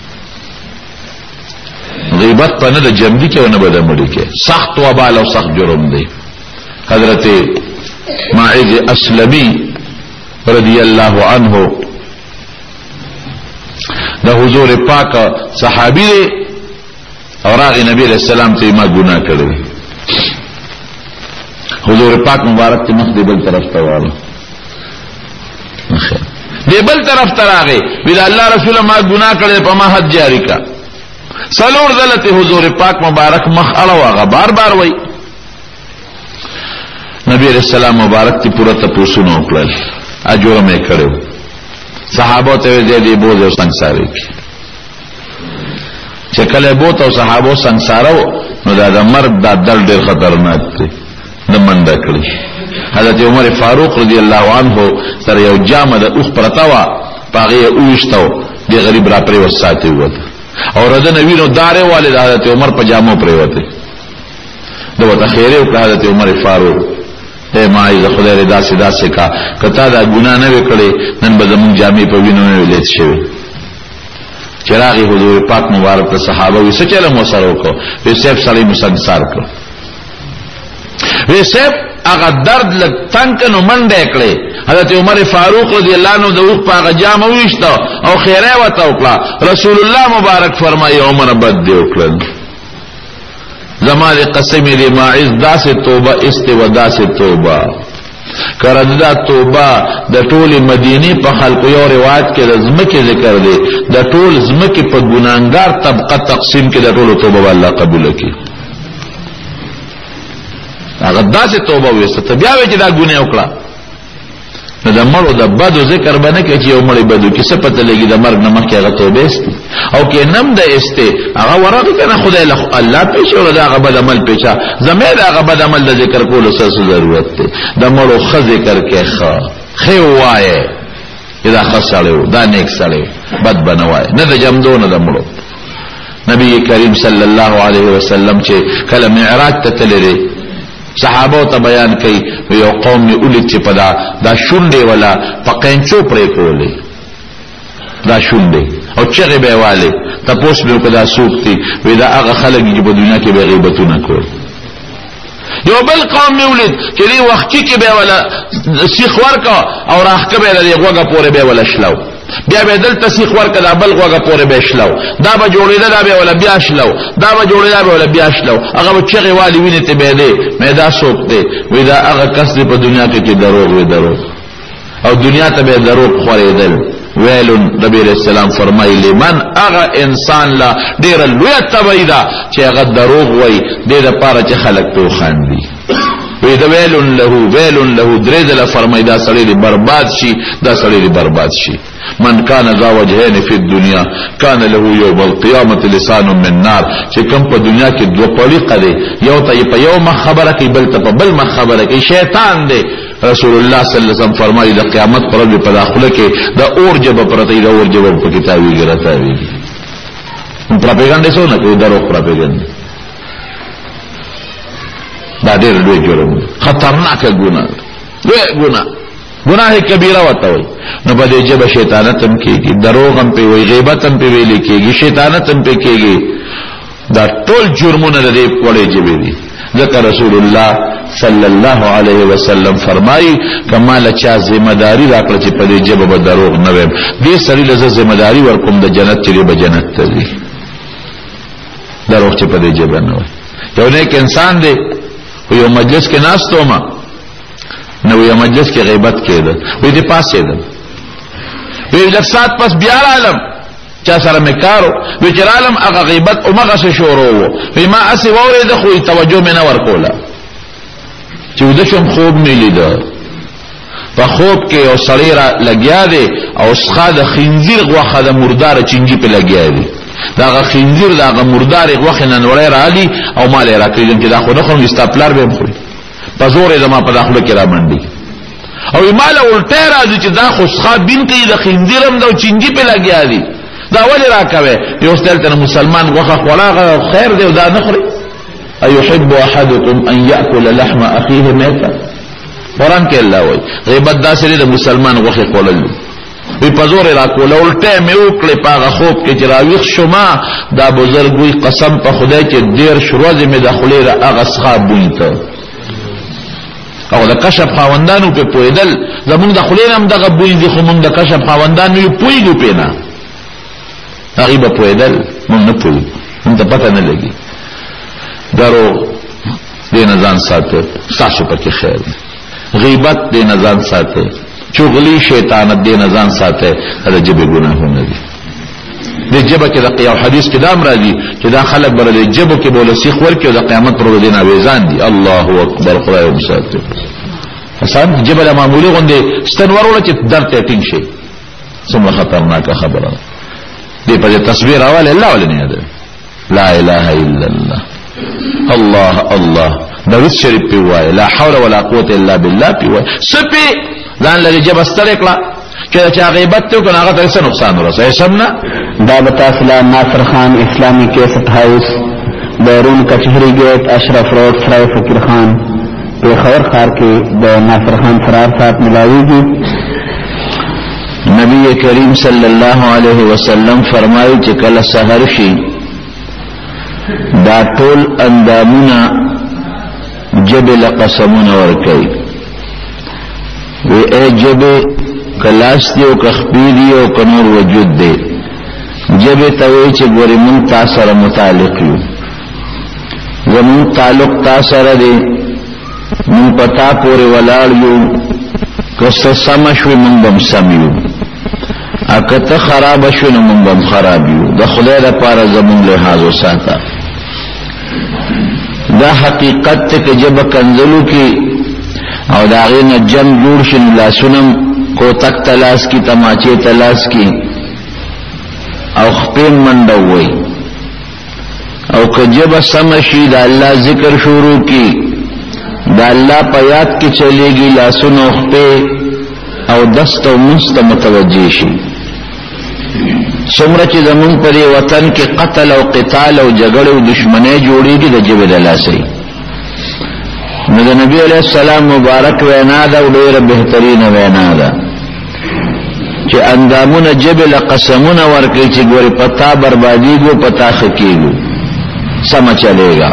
غیبت په نه د جمدی کې ونه بد مړي کې سخت وبال او سخت جرم دی حضرت ماعز اسلمی رضی الله عنه د حضور پاک صحابي اور هغه نبی علیہ السلام ته ما ګناه کړی حضور پاک مبارک ته مخ دی بل طرف ته واله دی بل طرف ته راغی وی الله رسول ما ګناه کړی په ما حد جاری کا سلور دلته حضور پاک مبارک مخ اړه واغه بار بار وای نبی علیہ السلام مبارک ته پورا ته پوښتنه وکړل اجور مې کړو صحابه ته دې دې بوز او سنگساري چې کله بوت او صحابه سنگسارو نو دا د مرګ د دل ډیر خطرناک دی د منډه کړی حضرت عمر فاروق رضی الله عنه سره یو جامه د اوخ پرتاوا پاغه اوښتو دی غریب را پرې وساتي وته او رده نبی نو داره والد حضرت عمر په جامو پرې وته دوته خیره او حضرت عمر فاروق اے مای خدای رضا سدا سے کا کتا دا ګنا نه وکړي نن به زمون جامې په وینو نه ولیت شوی چراغ حضور پاک مبارک ته صحابه وي سچله مو سره وکړو وی سیف صلی مسنصار کړ وی سیف هغه درد لګ تنگ نو منډه کړې حضرت عمر فاروق رضی الله عنه د اوخ پاغه جامه وښته او خیره وته وکړه رسول الله مبارک فرمایي عمر بد دی وکړل زمانه قسم دی ماعز داسه توبه است و داسه توبه کرد دا توبه د ټول مدینه په خلکو یو روایت کې د زمکه ذکر دی د ټول زمکه په ګناهګار طبقه تقسیم کې د ټول توبه الله قبول کړي هغه داسې توبه وسته بیا وی چې دا ګناه وکړه نو د مړو د بدو ذکر باندې کې چې یو مړی بدو کې څه پته لګي د مرګ نه مخکې هغه توبه است او کې نم د استه هغه ورغی کنه خدای له الله پېښه ول دا هغه بد عمل پېښه زمې دا هغه بد عمل د ذکر کولو څه ضرورت دی د مړو خ ذکر کې خ خې وایي دا خسړیو دا نیک سړیو بد بنوای نه د جمدو نه د مړو نبی کریم صلی الله علیه وسلم چې کله معراج ته تللی صحابه ته بیان کوي یو قوم می اولید چې پدا دا شونډې ولا پقینچو پرې کولې دا شونډې او چغې به والے تاسو به کدا سوکتي وې دا هغه خلک چې په دنیا کې به غیبتونه کول یو بل قوم می اولید چې دی وخت کې به ولا سیخ ورکا او راخکه به لري غوګه پورې به ولا شلو بیا به دل تسیخ ورکا دا بل غوګه پورې به شلو دا به جوړیدا دا به ولا بیا شلو دا به جوړیدا به ولا بیا شلو هغه چغې والی ویني ته به دی مې دا سوکته وې دا هغه کس دی په دنیا کې چې دروغ وي دروغ او دنیا ته به دروغ خورېدل ویل نبی علیہ السلام فرمایي لمن هغه انسان لا ډیر لوی تبعیدا چې هغه دروغ وای د دې لپاره چې خلک ته خاندي وی دا ویل له ویل له درې ځله فرمایي دا سړی برباد شي دا سړی برباد شي من کان ذا وجهین فی الدنیا کان له یوم القیامت لسان من نار چې کوم په دنیا کې دوه طریقه دی یو ته په یو مخ خبره کوي بل ته په بل مخ خبره کوي شیطان دی رسول الله صلی الله علیه وسلم فرمایي د قیامت پر ورځ په داخله کې د اور جب پرته د اور جب په کتابي ګرځا وي پروپاګاندا څه نه کوي درو پروپاګاندا دا ډېر لوی جرم خطرناک ګناه لوی ګناه گناہ کبیرہ وته وي نو په دې جبه شیطانت هم کېږي دروغ هم په وي غیبت هم په ویل کېږي شیطانت هم په کېږي دا ټول جرمونه د دې وړې جبه دي ذکر رسول الله صلی الله علیه وسلم فرمایي کمال چا ذمہ داری راکړه چې په دې جبه به دروغ نه وي دې سړي له ذمہ داری ورکوم د جنت چې به جنت ته ځي دروغ چې په دې جبه نه وي یو نیک انسان دی یو مجلس کې ناستو ما نو یو مجلس کې غیبت کېده وې دې پاسې ده وې لفظات پس بیا عالم چا سره مکارو وې چې عالم هغه غیبت او مغه څه شروع وو وې ما اسی وره ده خو توجه مې نه ورکوله چې د شم خوب مې لیدا په خوب کې یو سړی را لګیا دی او څخه د خنزیر غوخه د مردار چنجي په لګیا دی دا خنزیر دا مردار غوخه نن وړه را دي او مال را کړی چې دا خو نه خو استاپلار به مخوري پزور زما په داخله کې را منډي او مال الټه راځي چې دا خو ښه بین کې د خندیرم د چنجي په لګیا دي دا ولې راکوي یو ستل مسلمان غوخه خوړه خیر دی دا نه خوري ايحب احدكم ان ياكل لحم اخيه ميتا قران کې الله وایي غیبت دا سری د مسلمان غوخه خورل وی پزور را کول الټه مې وکړې پاغه خوب کې جراویخ شوما دا بزرګوي قسم په خدای چې ډیر شروع مې د خلیره هغه ښه بوینته او د کشف خواندانو په پویدل زمون د خلینم دغه بوی دي خو مونږ د کشف خواندانو پویګو پینا هغه په پویدل مونږ نه پوی مونږ ته پته نه لګي درو دې نزان ساته تاسو پکې خیر غیبت دې نزان ساته چغلی شیطانت دې نزان ساته دا جبه ګناهونه دي د جبه کې د قیام حدیث کې دام راځي چې دا خلک بر د جبه کې بوله سیخ ورکي او د قیامت پر ورځ نه ویزان دي الله اکبر خدای مساتر حسن جبه معمولی غوندې ستنور ول چې درته ټینګ شي څومره خطرناک خبره دې په تصویر اول الله ولنه ده لا اله الا الله الله الله درود شریف په وای لا حول ولا قوه الا بالله په وای سپي ځان له جبه ستړي کړه چې چا غیبت ته کنه هغه ته څه نقصان ورسوي سمنا دا بتا سلام ناصر خان اسلامی کیسٹ ہاؤس بیرون کچہری گیٹ اشرف روڈ سرائے فقیر خان پیښور ښار کې د ناصر خان فرار صاحب ملاویږي نبی کریم صلی الله علیه وسلم فرمایي چې کله سحر شي دا ټول اندامونه جبل قسمونه ورکوي وی اے جبه کلاس دی او کخپی دی او کنور وجود دی جبه توی چې ګوري مون تاسو سره متعلق یو زمون تعلق تاسو سره دی من پتا پوری ولاړ یو کس سم شوی من بم سم یو اکت خراب شوی نو من بم خراب یو د خدای لپاره زمون لحاظ وساته دا حقیقت ته کې جب کنزلو کې او دا غینه جنگ جوړ شین لاسونم کو تک تلاش کی تماچے تلاش کی او خپین منډه وای او که جب سمشي دا الله ذکر شروع کی دا الله په یاد کې چلےږي لاسونو خپې او دست او مست متوجه شي څومره چې زمون په وطن کې قتل او قتال او جګړه او دشمنی جوړیږي د جبه د لاسي نو د نبی علیہ السلام مبارک وینا دا ډیره بهترین وینا ده چې اندامونه جبل قسمونه ورکړي چې ګوري پتا بربادیږي پتا خکېږي سم چلےګا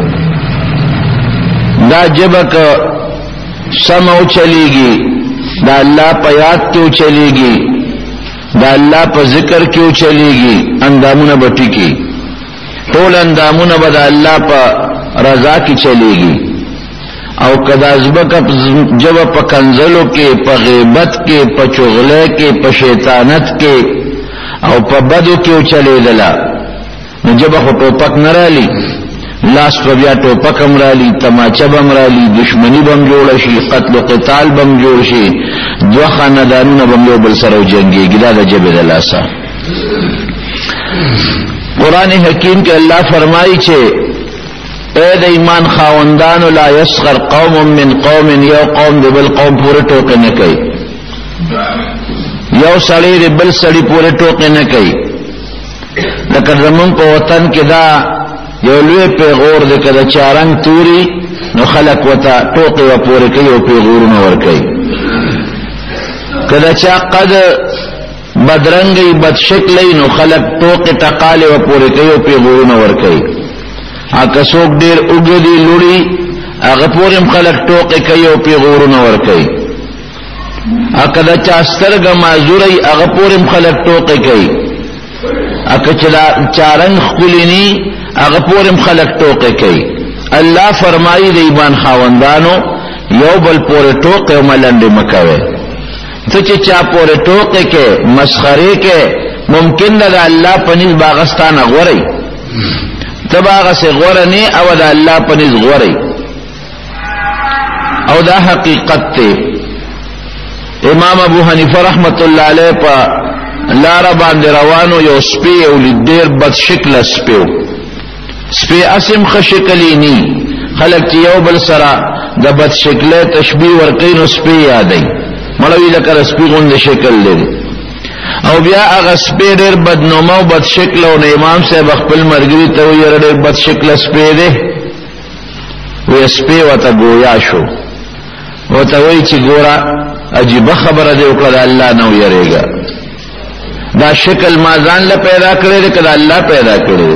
دا جبک سم او چلےږي دا الله په یاد کې چلےږي دا الله په ذکر کې چلےږي اندامونه بټي کې ټول اندامونه به د الله په رضا کې چلےږي او کدا زبک جب په کنزلو کې په غیبت کې په چغله کې په شیطانت کې او په بدو کې چلیدلا نو جب خو ټوپک نرالی لاس په بیا ټوپک امرالی تماچه بمرالی دشمنی بم جوړ شي قتل او قتال بم جوړ شي دوه خاندانونه بم یو بل سره جنگي ګدا د جبل لاسا قران حکیم کې الله فرمایي چې اے د ایمان خاوندانو لا یسخر قوم من قوم یو قوم د بل قوم پورې ټوکې نه کوي یو سړی د بل سړی پورې ټوکې نه کوي لکه زمون په وطن کې دا یو لوی پیغور د کده چارنګ توري نو خلق وتا ټوکې و پورې کوي او پیغورونه ور کوي کده چا قد بدرنګي بد شکلې نو خلق ټوکې ټقاله و پورې کوي او پیغورونه ور کوي اګه څوک ډیر وګړي لوري هغه پورم خلک ټوکې کوي او پیغورونه ور کوي اګه د چاسترګه معذوري هغه پورم خلک ټوکې کوي اګه چې چارنګ خلینی هغه پورم خلک ټوکې کوي الله فرمایي د ایمان خاوندانو یو بل پورې ټوکې او ملنډې مکوي ته چې چا پورې ټوکې کې مسخره کې ممکن ده الله پنځ باغستانه غوري تباغه سے غورنی او دا الله پنځ غوري او دا حقیقت ته امام ابو حنیفه رحمت الله علیه په لار باندې روانو یو سپی او ډیر بد شکل سپیو سپی اسم خشکلی نی خلق چې یو بل سره د بد شکله تشبیه ورکین او سپی یادای مړوی لکه سپی غوند شکل لري او بیا هغه سپی ډېر بدنومه او بد شکل او امام صاحب خپل مرګري ته یې ډېر بد شکل سپی دی وې سپی وته گویا شو وته وی چې ګورا عجیب خبره دی وکړه الله نو یریګا دا شکل ما ځان له پیدا کړی دی کله الله پیدا کړی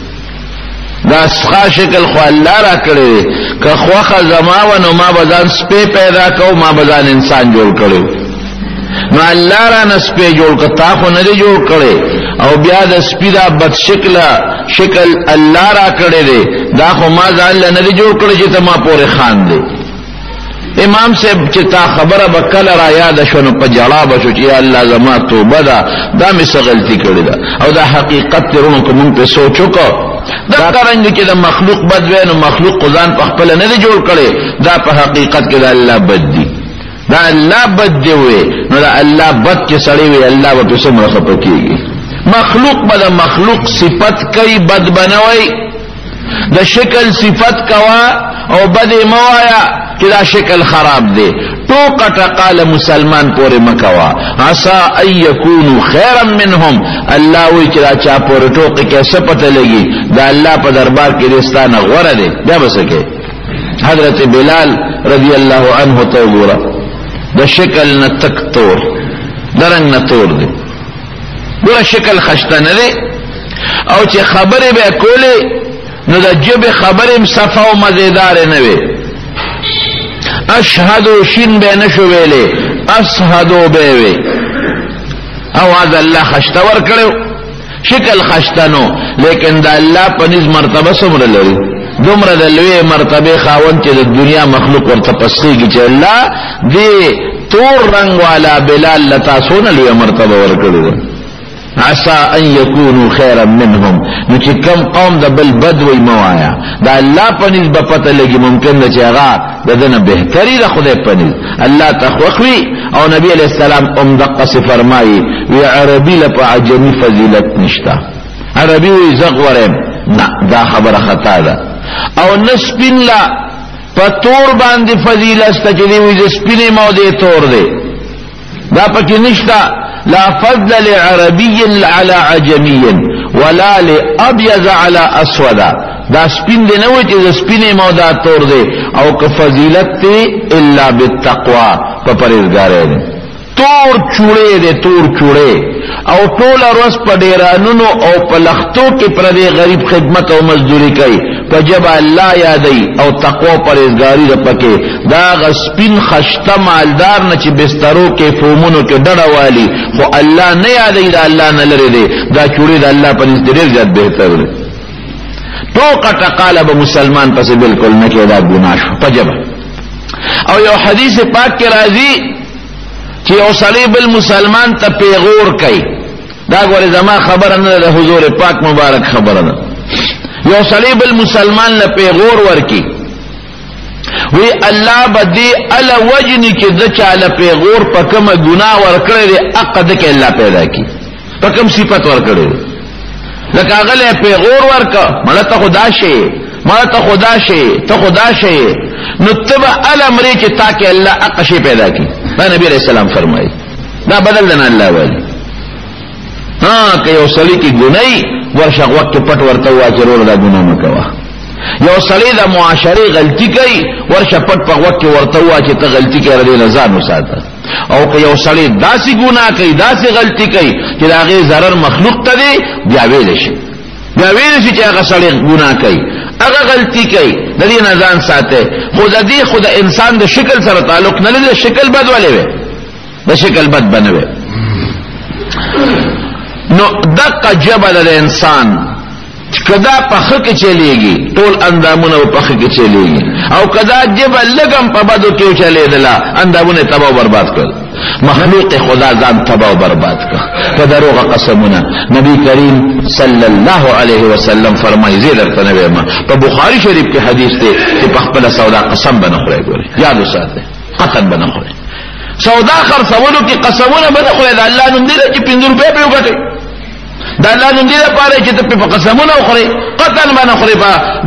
دا ښه شکل خو الله را کړی که خوخه زما و نو ما بزان سپی پیدا کو ما بزان انسان جوړ کړو نو الله را نسپی جوړ کتا خو نه جوړ کړي او بیا د سپی دا بد شکل شکل الله را کړی دی دا خو ما ځان له نه جوړ کړی چې ته ما پورې خان دی امام صاحب چې تا خبره وکړه را یاد شونه په جړا بشو چې الله زما توبه ده دا مې څه غلطي کړې ده او دا حقیقت ترونو کوم په سوچو کو دا څنګه چې د مخلوق بد وینو مخلوق ځان په خپل نه جوړ کړي دا په حقیقت کې د الله بد دی دا الله بد دی وي نو دا الله بد کې سړی وي الله به څومره خپکیږي مخلوق به مخلوق صفت کوي بد بنوي د شکل صفت کوا او بد موایا چې دا شکل خراب دی ټوکه ټقاله مسلمان پورې مکوا عسى ان يكونوا خيرا منهم الله وی چې دا چا پورې ټوکه کې څه پته لګي دا الله په دربار کې رستانه غوړه دی دا بسکه حضرت بلال رضی الله عنه ته وګوره د شکل نه تک تور درنګ نه تور دی ګوره شکل خشته نه دی او چې خبره به کوله نو د جب خبرم صفا او مزیدار نه وي اشهد شین به نشو ویلې اشهدو به وي اواز الله خشته ور کړو شکل خشته نو لیکن د الله په نس مرتبه سمره لري دومره د لوی مرتبه خاوند چې د دنیا مخلوق ورته پسخیږي چې الله دې تور رنگ والا بلال لتا سونه لوی مرتبه ورکړي عسى ان يكونوا خيرا منهم نو چې کم قوم د بل بدوي موایا دا الله پنځ په پته لګي ممکن ده چې هغه دنه بهتري ده خدای پنځ الله تخوخوي او نبی علیہ السلام ام دقه فرمایي وی عربي لپاره عجمي فضیلت نشتا عربي وی زغورم نه دا خبره خطا ده او نسبین لا پتور باندې فضیلت ستجدي وی سپینه مو دې تور ده دا پکې نشتا لا فضل لعربي على عجمي ولا لأبيض على أسود دا سپین دی نوی چیز سپینی مودا تور دی او که فضیلت تی الا بالتقوى پا پریزگاره دی تور چوڑے دی تور چوڑے او ټول روز په ډیرانونو او په لختو کې پر دې غریب خدمت او مزدوری کوي په جبا الله یادای او تقوا پرهیزګاری د پکې دا غسپین خشته مالدار نه چې بسترو کې فومونو کې ډډه والی خو الله نه یادای دا الله نه لري دی دا چوڑې د الله په نس ډیر زیات بهتر دی ټوکه ټقاله به مسلمان پسې بالکل نه کې دا ګناه شو په جبا او یو حدیث پاک کې راځي چې یو سړی بل مسلمان ته پیغور کوي دا غوړې زما خبره نه ده حضور پاک مبارک خبره ده یو سړی بل مسلمان له پیغور ورکی وی الله بدی ال وجنی چې د چاله پیغور په کومه ګناه ورکړي دی عقد کې الله پیدا کی په کوم صفت ورکړي لکه هغه پیغور ورکا مړه ته خدا شي مړه ته خدا شي ته خدا شي نو تبع الامر چې تاکي الله اقشي پیدا کی دا نبی علیہ السلام فرمایي دا بدل دنا الله والی ها که یو سړی کی ګنای ورشه وخت پټ ورته واچرول دا ګناه مکوا یو سړی د معاشري غلطی کوي ورشه پټ په وخت ورته واچ ته غلطی کوي رضی الله عنه ساته او که یو سړی داسي ګناه کوي داسي غلطی کوي چې هغه zarar مخلوق ته دی بیا ویل شي بیا ویل شي چې هغه سړی ګناه کوي هغه غلطی کوي د دې نه ځان ساته خود دې خود انسان د شکل سره تعلق نه لري شکل بد ولې وي د شکل بد بنوي نو دقه جبل الانسان کدا پخه کې چلیږي ټول اندامونه پخه کې چلیږي او کدا جبل لګم په بدو کې چلیدلا اندامونه تباہ برباد کړ مخلوق خدا ځان تباہ برباد کړ په دروغه قسمونه نبی کریم صلی الله علیه وسلم فرمایي زیدر تنوي ما په بخاری شریف کې حدیث دی چې په خپل سودا قسم بنه خوري ګوري یاد وساته قسم بنه خوري سودا خرڅولو کې قسمونه بنه خوري دا الله نوم دی چې پنځه روپے په وګټي دا الله نوم دی لپاره چې ته په قسمونه خوري قتل بنه خوري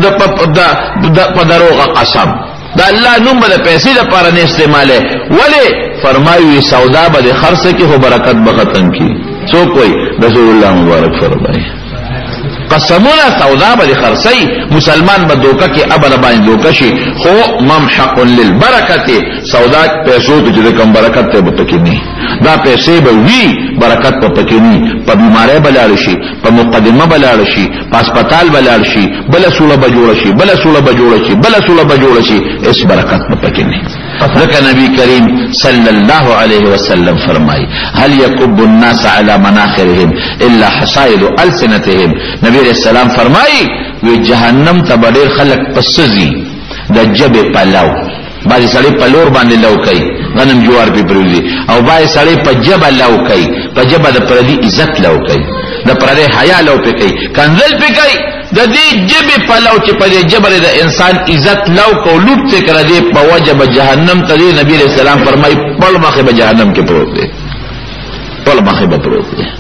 په دروغه قسم دا الله نوم به پیسې لپاره نه استعماله ولی فرمایي سودا به خرڅ کې هو برکت بختم کی سو کوئی رسول الله مبارک فرمایي قسمونه سودا به خرڅي مسلمان به دوکه کې ابل باندې دوکه شي خو ممحق للبرکت سودا پیسو ته کوم برکت ته پکې نه دا پیسې به وی برکت په پکې نه په بیماری بلال شي په مقدمه بلال شي په هسپتال بلال شي بل سوله به جوړ شي بل سوله به جوړ شي بل سوله به جوړ شي اس برکت په پکې نه ذکر نبی کریم صلی الله علیه وسلم فرمای هل یکب الناس علی مناخرهم الا حصائد السنتهم نبی علیہ السلام فرمای وی جهنم ته ډیر خلق پسزي د جبه پلاو باندې سړی پلور باندې لو کوي غنم جوار په پروزي او باندې سړی په جبه لو کوي په جبه د پردي عزت لو کوي د پردي حیا لو په کوي کنزل په کوي د دې جبه پلاو چې په دې جبر د انسان عزت لو کو لوټ څخه کړه دې په وجب جهنم ته نبی علیہ السلام فرمای پړ مخه به جهنم کې پروت دی پړ مخه به پروت دی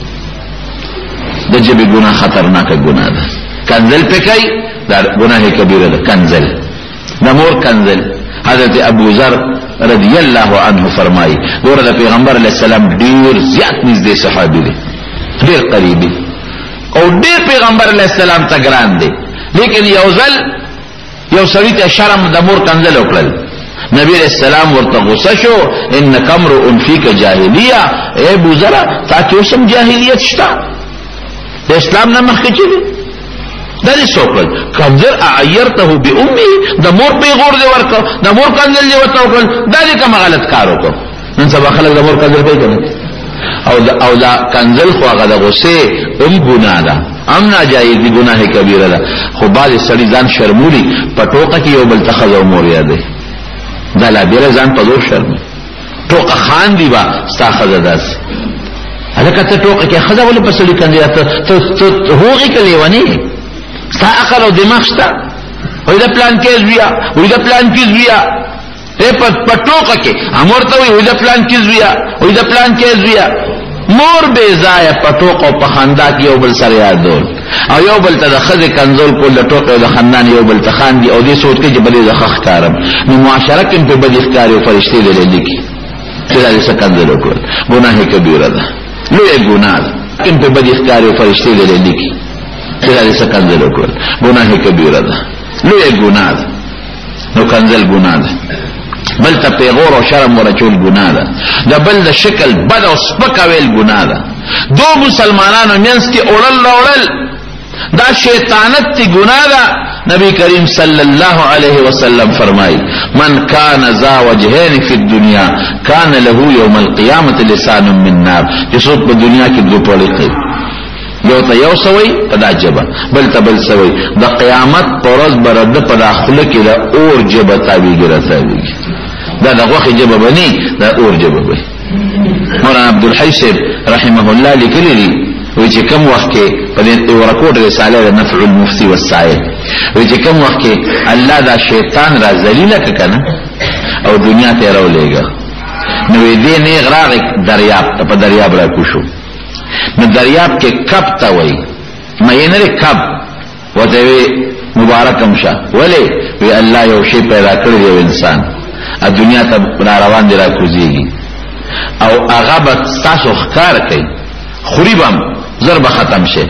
د جبه ګناه خطرناک ګناه ده کنزل په کوي دا ګناه کبیره ده کنزل نمور کنزل حضرت ابو ذر رضی اللہ عنہ فرمائی ورد پیغمبر علیہ السلام ډیر زیات نږدې صحابي دي ډیر قریبي او ډیر پیغمبر علیہ السلام ته ګران دي لیکن یو ځل یو سړی ته شرم د مور کنزل وکړل نبی علیہ السلام ورته غصه شو انک امرؤ فیک جاهلیه اے ابو ذر تا کې اوسم جاهلیت شته د اسلام نه مخکې دي دا دې څوکل کنزل اعیرته بامه د مور پیغور دی ورکو د مور کنزل دی وتوکل دا دې کوم غلط کار وکړ نن سبا خلک د مور کنزل کوي کنه او دا او دا کنزل خو هغه د غصه ام ګناه ده، ام ناجایز دي، ګناه کبیره ده. خو بعض سړي ځان شرمولي په ټوکه کې یو بل ته ښځه مور یادوي، دا لا ډېره ځان په زور شرمي. ټوکه خان دی با ستا ښځه داسې هلکه ته ټوکه کې ښځه ولې په سړي کندې ته هغې که لیونې ستا عقل او دماغ شته؟ وایي د پلان کې زویه، وایي د پلان کې زویه په ټوکه کې امور ته وایي د پلان کې زویه، وایي د پلان کې زویه. مور بې ځایه په ټوکه او په خندا کې یو بل سره یادول او یو بل ته د ښځې کنځول کول د ټوکې او د خندان یو بل ته خاندي او دې سوچ کوي چې بلې زه ښه ښکارم. نو معاشره کې هم پرې بدې ښکاري او فرشتې دې لیکي چې دا دې څه کنځل وکړل، ګناه کبیره ده، لویه ګناه ده. کې پرې بدې ښکاري او فرشتې دې لیکي چې دا دې څه کنځل وکړل، ګناه کبیره ده، لویه ګناه ده. نو کنځل ګناه ده، بل ته پیغور او شرم ورچول ګناه ده، د بل د شکل بد او سپک ویل ګناه ده. دو مسلمانانو منځ کې اورل راوړل دا شیطانت تی گناہ دا. نبی کریم صلی اللہ علیہ وسلم فرمائی من کان ذا وجہین فی الدنیا کان له یوم القیامت لسان من نار. جسوک پا دنیا کی دو پوڑی قید یو تا یو سوئی پدا جبا بل تا بل سوئی دا قیامت پورز برد پدا خلقی دا اور جبا تابی گرا تابی دا دا غوخی جبا بنی دا اور جبا بنی. مولانا عبدالحی صاحب رحمه اللہ لکلی لی وی چې کم وخت کې په دې ورکوټ رساله د نفع المفتی والسائل وی چې کم وخت کې الله دا شیطان را ذلیل کړه او دنیا ته راولېګا نو دې نه غراغ دریاب ته په دریاب را کوشو. نو دریاب کې کب تا وای مې نه کب وته وی مبارکم شه ولی وی الله یو شی پیدا کړی یو انسان ا دنیا ته را روان دی را کوزيږي او هغه به تاسو ښکار کوي خریبم ضرب ختم شه.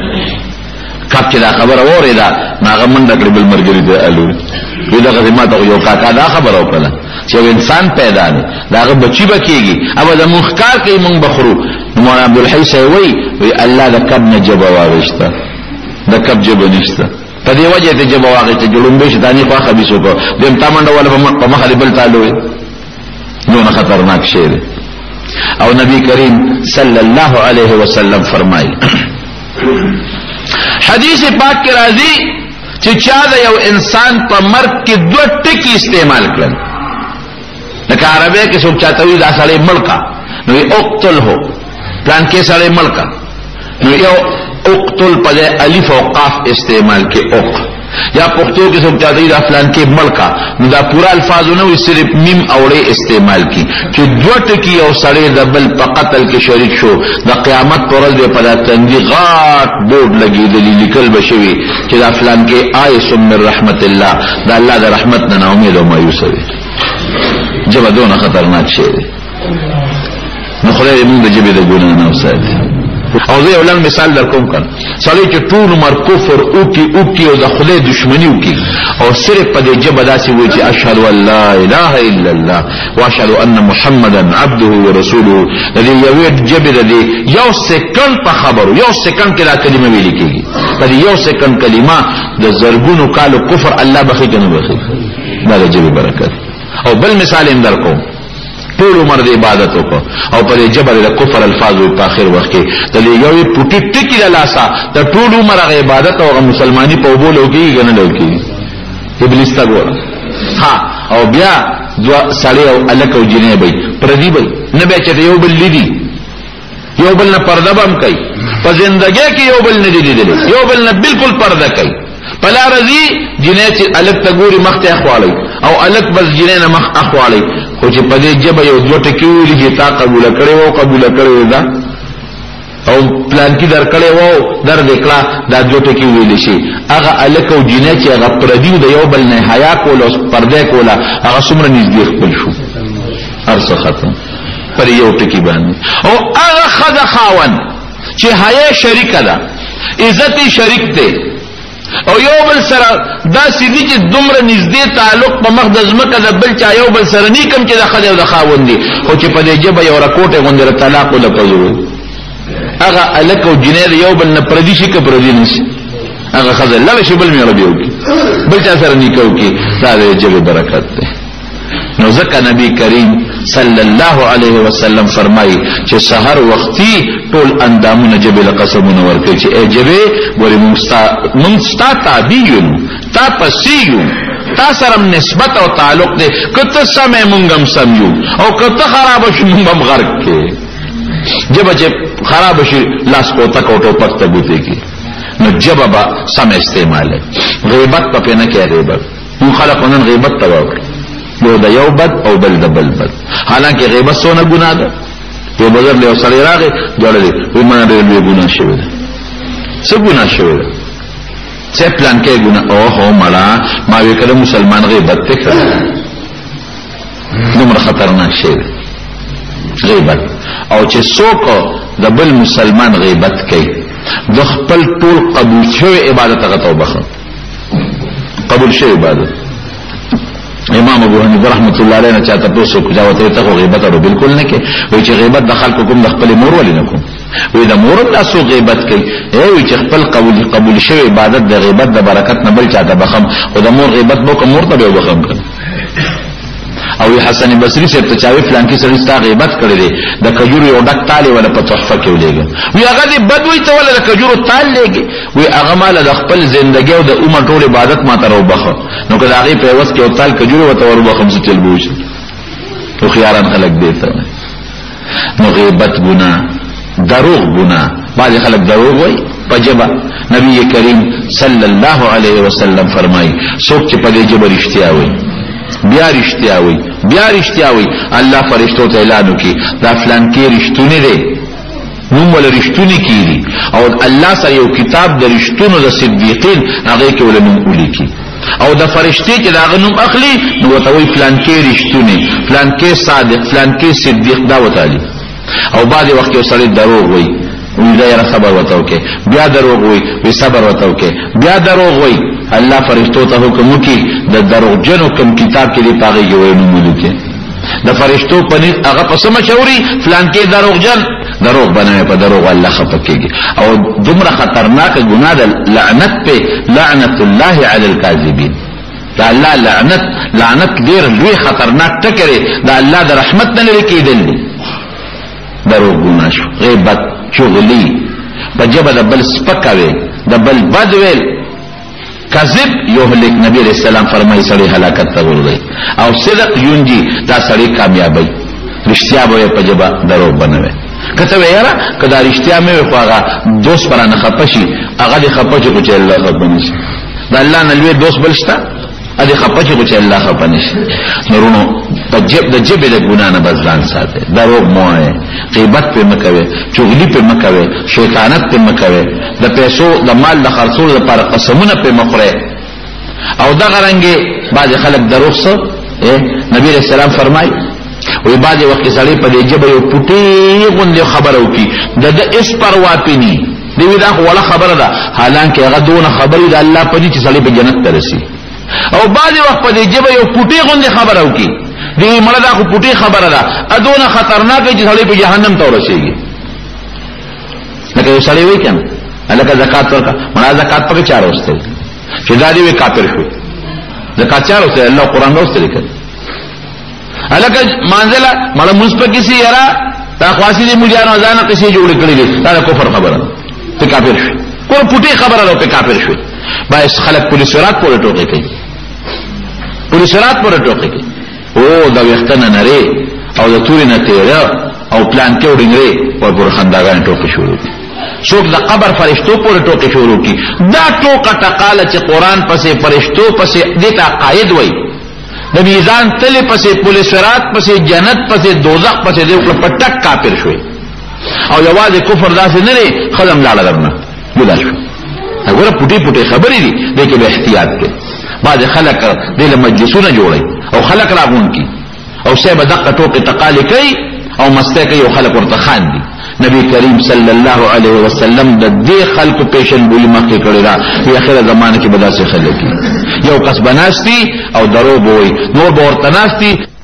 کب چې دا خبر اوریدا ناغه منډه کړ بل مرګري دی الو وی دا غزما ته یو کاکا دا خبر اوکړه چې انسان پیدا دی داغه بچی بکیږي او د مخکار کوي مونږ بخرو. مولانا عبدالحی وی وی الله د کب نه جبا واغشته د کب جبا نشته په دې وجه ته جبا واغشته جوړم به شداني خو خبيسو کو دیم تامنډه ولا په مخ بل تعالو نو نه خطرناک شی دی. او نبی کریم صلی اللہ علیہ وسلم فرمائی حدیث پاک کی راضی چې چا د یو انسان په مرګ کې دوه ټکي استعمال کړل لکه عربی کې څوک چاته وي دا سړی ملکا نو اقتل هو پلان کې سړی ملکا نو یو اقتل په الف او قاف استعمال کې اوق یا پختو کې څوک چاته وي دا پلان کې ملکا نو دا پورا الفاظونه وي صرف میم اوړې استعمال کی چې دوه ټکي او سړی د بل په قتل کې شریک شو د قیامت پر ورځ په تندي غاټ بورډ لګېدلی لیکل بشوي چې دا فلان کې آیس من رحمت الله دا الله د رحمت نه امید او مایوس وي. جبه دونه خطرناک شی دی نو خدای موږ د جبه د ګناه نه وساتي. او زه یو لږ مثال در کوم کړ سړی چې ټول عمر کفر او کی او کی او د خدای دشمنی وکي او صرف په دې جبه داسې وایي چې اشهد ان لا اله الا الله واشهد ان محمدا عبده ورسوله د دې یو جبه د دې یو سکند په خبرو یو سکند کې دا کلمه ویل کېږي په دې یو سکند کلمه د زرګونو کالو کفر الله بخي کنه بخي دا د جبه برکت. او بل مثال هم در کوم ټول عمر د عبادت وکړه او په جبر د کفر الفاظ په اخر وخت کې د یو پټی ټکی د لاسا د ټول عمر د عبادت او مسلمانی په وبولو کې غنه لوکي ابلیس تا ګور ها او بیا دوا سړی او الک او جنې به پردی به نه به چې یو بل لیدي یو بل نه پرده بم کوي په ژوندګي کې یو بل نه لیدل یو بل نه بالکل پرده کوي پلا رضی جنې چې الک تا ګوري مخ ته اخوالي او الک بس جنې نه مخ اخوالي خو چې په دې جبه یو دوه ټکی ویلي چې تا قبول کړي او قبول کړي دا او پلان کې در کړي وو در وکړه دا دوه ټکی ویلي شي هغه الک او جنې چې هغه پردیو د یو بل نه حیا کول او پرده کوله هغه څومره نږدې خپل شو ارسه ختم پر یو ټکی باندې. او هغه خدای خاون چې حیا شریک ده عزت شریک ده او یو بل سره دا سیدی چې دومره نږدې تعلق په مخ د ځمکه د بل چا یو بل سره نه کم چې د خدای او د خاوند دي خو چې په دې جبه یو رکوټه غوندره طلاق ولا کوي هغه الک او جنې یو بل نه پردي شي که پردي نشي هغه خدای لا شي بل مې ربيو کی بل چا سره نه کوي دا د جبه برکت ده. نو ځکه نبی کریم صلی الله علیه وسلم فرمایي چې سحر وختي ټول اندامونه جبل قسمونه ورکړي چې ای جبه ګورې مونږ ستا تابعین تا پسیو تا سره نسبت او تعلق دی کته سمې مونږ هم سميو او کته خراب شي مونږ هم غرق کې جبه چې خراب شي لاس کوته کوټو پکته بوتي کې نو جبه با سم استعمال غیبت په نه کې غیبت مون خلقونن غیبت تواور یو د یو بد او بل د بل بد حالانکه غیبت سونه ګناه ده یو بازار له سړی راغی جوړلې وي مانه ډېر لوی ګناه شوی ده څه ګناه شوی ده څه پلان کې ګناه او هو مړه ما وی کړه مسلمان غیبت ته کړ دومره خطرناک شی ده غیبت او چې څوک د بل مسلمان غیبت کوي د خپل ټول قبول شوی عبادت هغه توبه قبول شوی عبادت امام ابو حنیفه رحمت الله علیه نه چاته پوسو کجاوته ته غیبت ورو بالکل نه کې وای چې غیبت د خلکو کوم د خپل مور ولې نه کوم وای د مور تاسو غیبت کوي وای چې خپل قبول قبول شوی عبادت د غیبت د برکت نه بل چاته بخم او د مور غیبت بو کوم مور ته به بخم کړ او حسن بصری سے تچاوی فلان کی سړی ستا غیبت کړی دی د کجورو یو ډک تاله ولا په تحفه کې ولېګ وی هغه دې بدوي ته ولا د کجورو تال لګي وی هغه مال د خپل ژوندۍ او د عمر ټول عبادت ما ته وبخه نو کله هغه په وس کې او تال کجورو وته ور وبخم څه چل بوش تو خياران خلق دیته نو غیبت ګناه دروغ ګناه بعض خلک دروغ وای پجبا نبی کریم صلی الله علیه وسلم فرمای څوک چې په دې جبر اشتیا وای بیا رښتیا وي بیا رښتیا وي الله فرشتو ته اعلان وکي دا فلان کې رښتونه دي نوم ول رښتونه کیږي او الله سره یو کتاب د رښتونو د صدیقین هغه کې ول نوم ولیکي او د فرشتي چې دا غنوم اخلي نو ته وي فلان کې رښتونه فلان کې صادق فلان کې صدیق دا وتالي او بعد وخت یو سړی دروغ وي وی دا یې صبر وتاو کې بیا دروغ وي وی صبر وتاو کې بیا دروغ وي الله فرشتو ته حکم وکي د دروغجنو کوم کتاب کې دی پاغي کې وینو ملوکه د فرشتو پنځ هغه پسه مشوري فلان کې دروغجن دروغ بنوي په دروغ الله خپکیږي او دومره خطرناک ګناه ده لعنت په لعنت الله علی الکاذبین دا الله لعنت لعنت ډیر لوی خطرناک ټکره دا الله د رحمت نه لري کېدل دروغ ګناه شو غیبت چغلی بجبه د بل سپکوي د بل بدویل کذب یهلک نبی علیہ السلام فرمایي سړی هلاکت ته ورځي او صدق یونجی دا سړی کامیابی رښتیا به په جبا دروغ بنوي کته ویرا کدا رښتیا مې وخاغه دوست پرانه خپشي هغه دې خپچو چې الله خپني شي دا الله نه لوی دوست بلشتا ادي خپچو چې الله خپني شي نورونو په جب د جب د ګنا نه بزان ساته دروغ موه غیبت په مکوي چغلی په مکوي شیطانت په مکوي د پیسو د مال د خرڅولو لپاره قسمونه په مخره او دا غرانګي بعض خلک دروغ سو نبی رسول الله فرمای وی بعض وخت سړی په دې جبه یو پټي غونډه خبرو کی د د اس پروا پینی دی دا ولا خبره ده حالانکه هغه دونه خبرې د الله په دې چې سړی په جنت ته رسی او بعض وخت په دې جبه یو پټي غونډه خبرو کی دی مړه دا خو پټي خبره ده ادونه خطرناک چې سړی په جهنم ته ورسیږي لکه یو سړی وای کنه الکه زکات ورکا مړه زکات په چار وسته چې دا دی کافر شو زکات چار وسته الله قران وسته لیکل الکه مانځلا مړه مسپ کسی یرا تا خاصی دی مليانو ځان کسي جوړ کړی دي دا کفر خبره ته کافر شو کوم پټي خبره ده په کافر شو باید خلک پولیس ورات پورې ټوکې کوي پولیس ورات پورې ټوکې کوي او دا وختنه نری او د توري نه تیرا او پلان کې وډینګري او پر خنداګان ټوکې شروع دي څوک د قبر فرشتو پورې ټوکې شروع کی دا ټوکه ټقاله چې قران پسې فرشتو پسې دته قائد وای د میزان تل پسې پولیس ورات پسې جنت پسې دوزخ پسې د پټک کافر شوی او یوازې کفر داسې نه لري خدام لاړه درنه جدا شو وګوره پټي پټي خبرې دي دغه به احتیاط کې بعض خلک د مجلسونه جوړي او خلک راغون کی او سبا دقه ټوکې تقالی کوي او مسته کوي او خلک ورته خان دي نبی کریم صلی الله علیه وسلم د دې خلکو پیشن بولی مخکې کړی را په اخره زمانه کې بداسه خلک یو کس بناستی او درو بوي نور ورته ناستی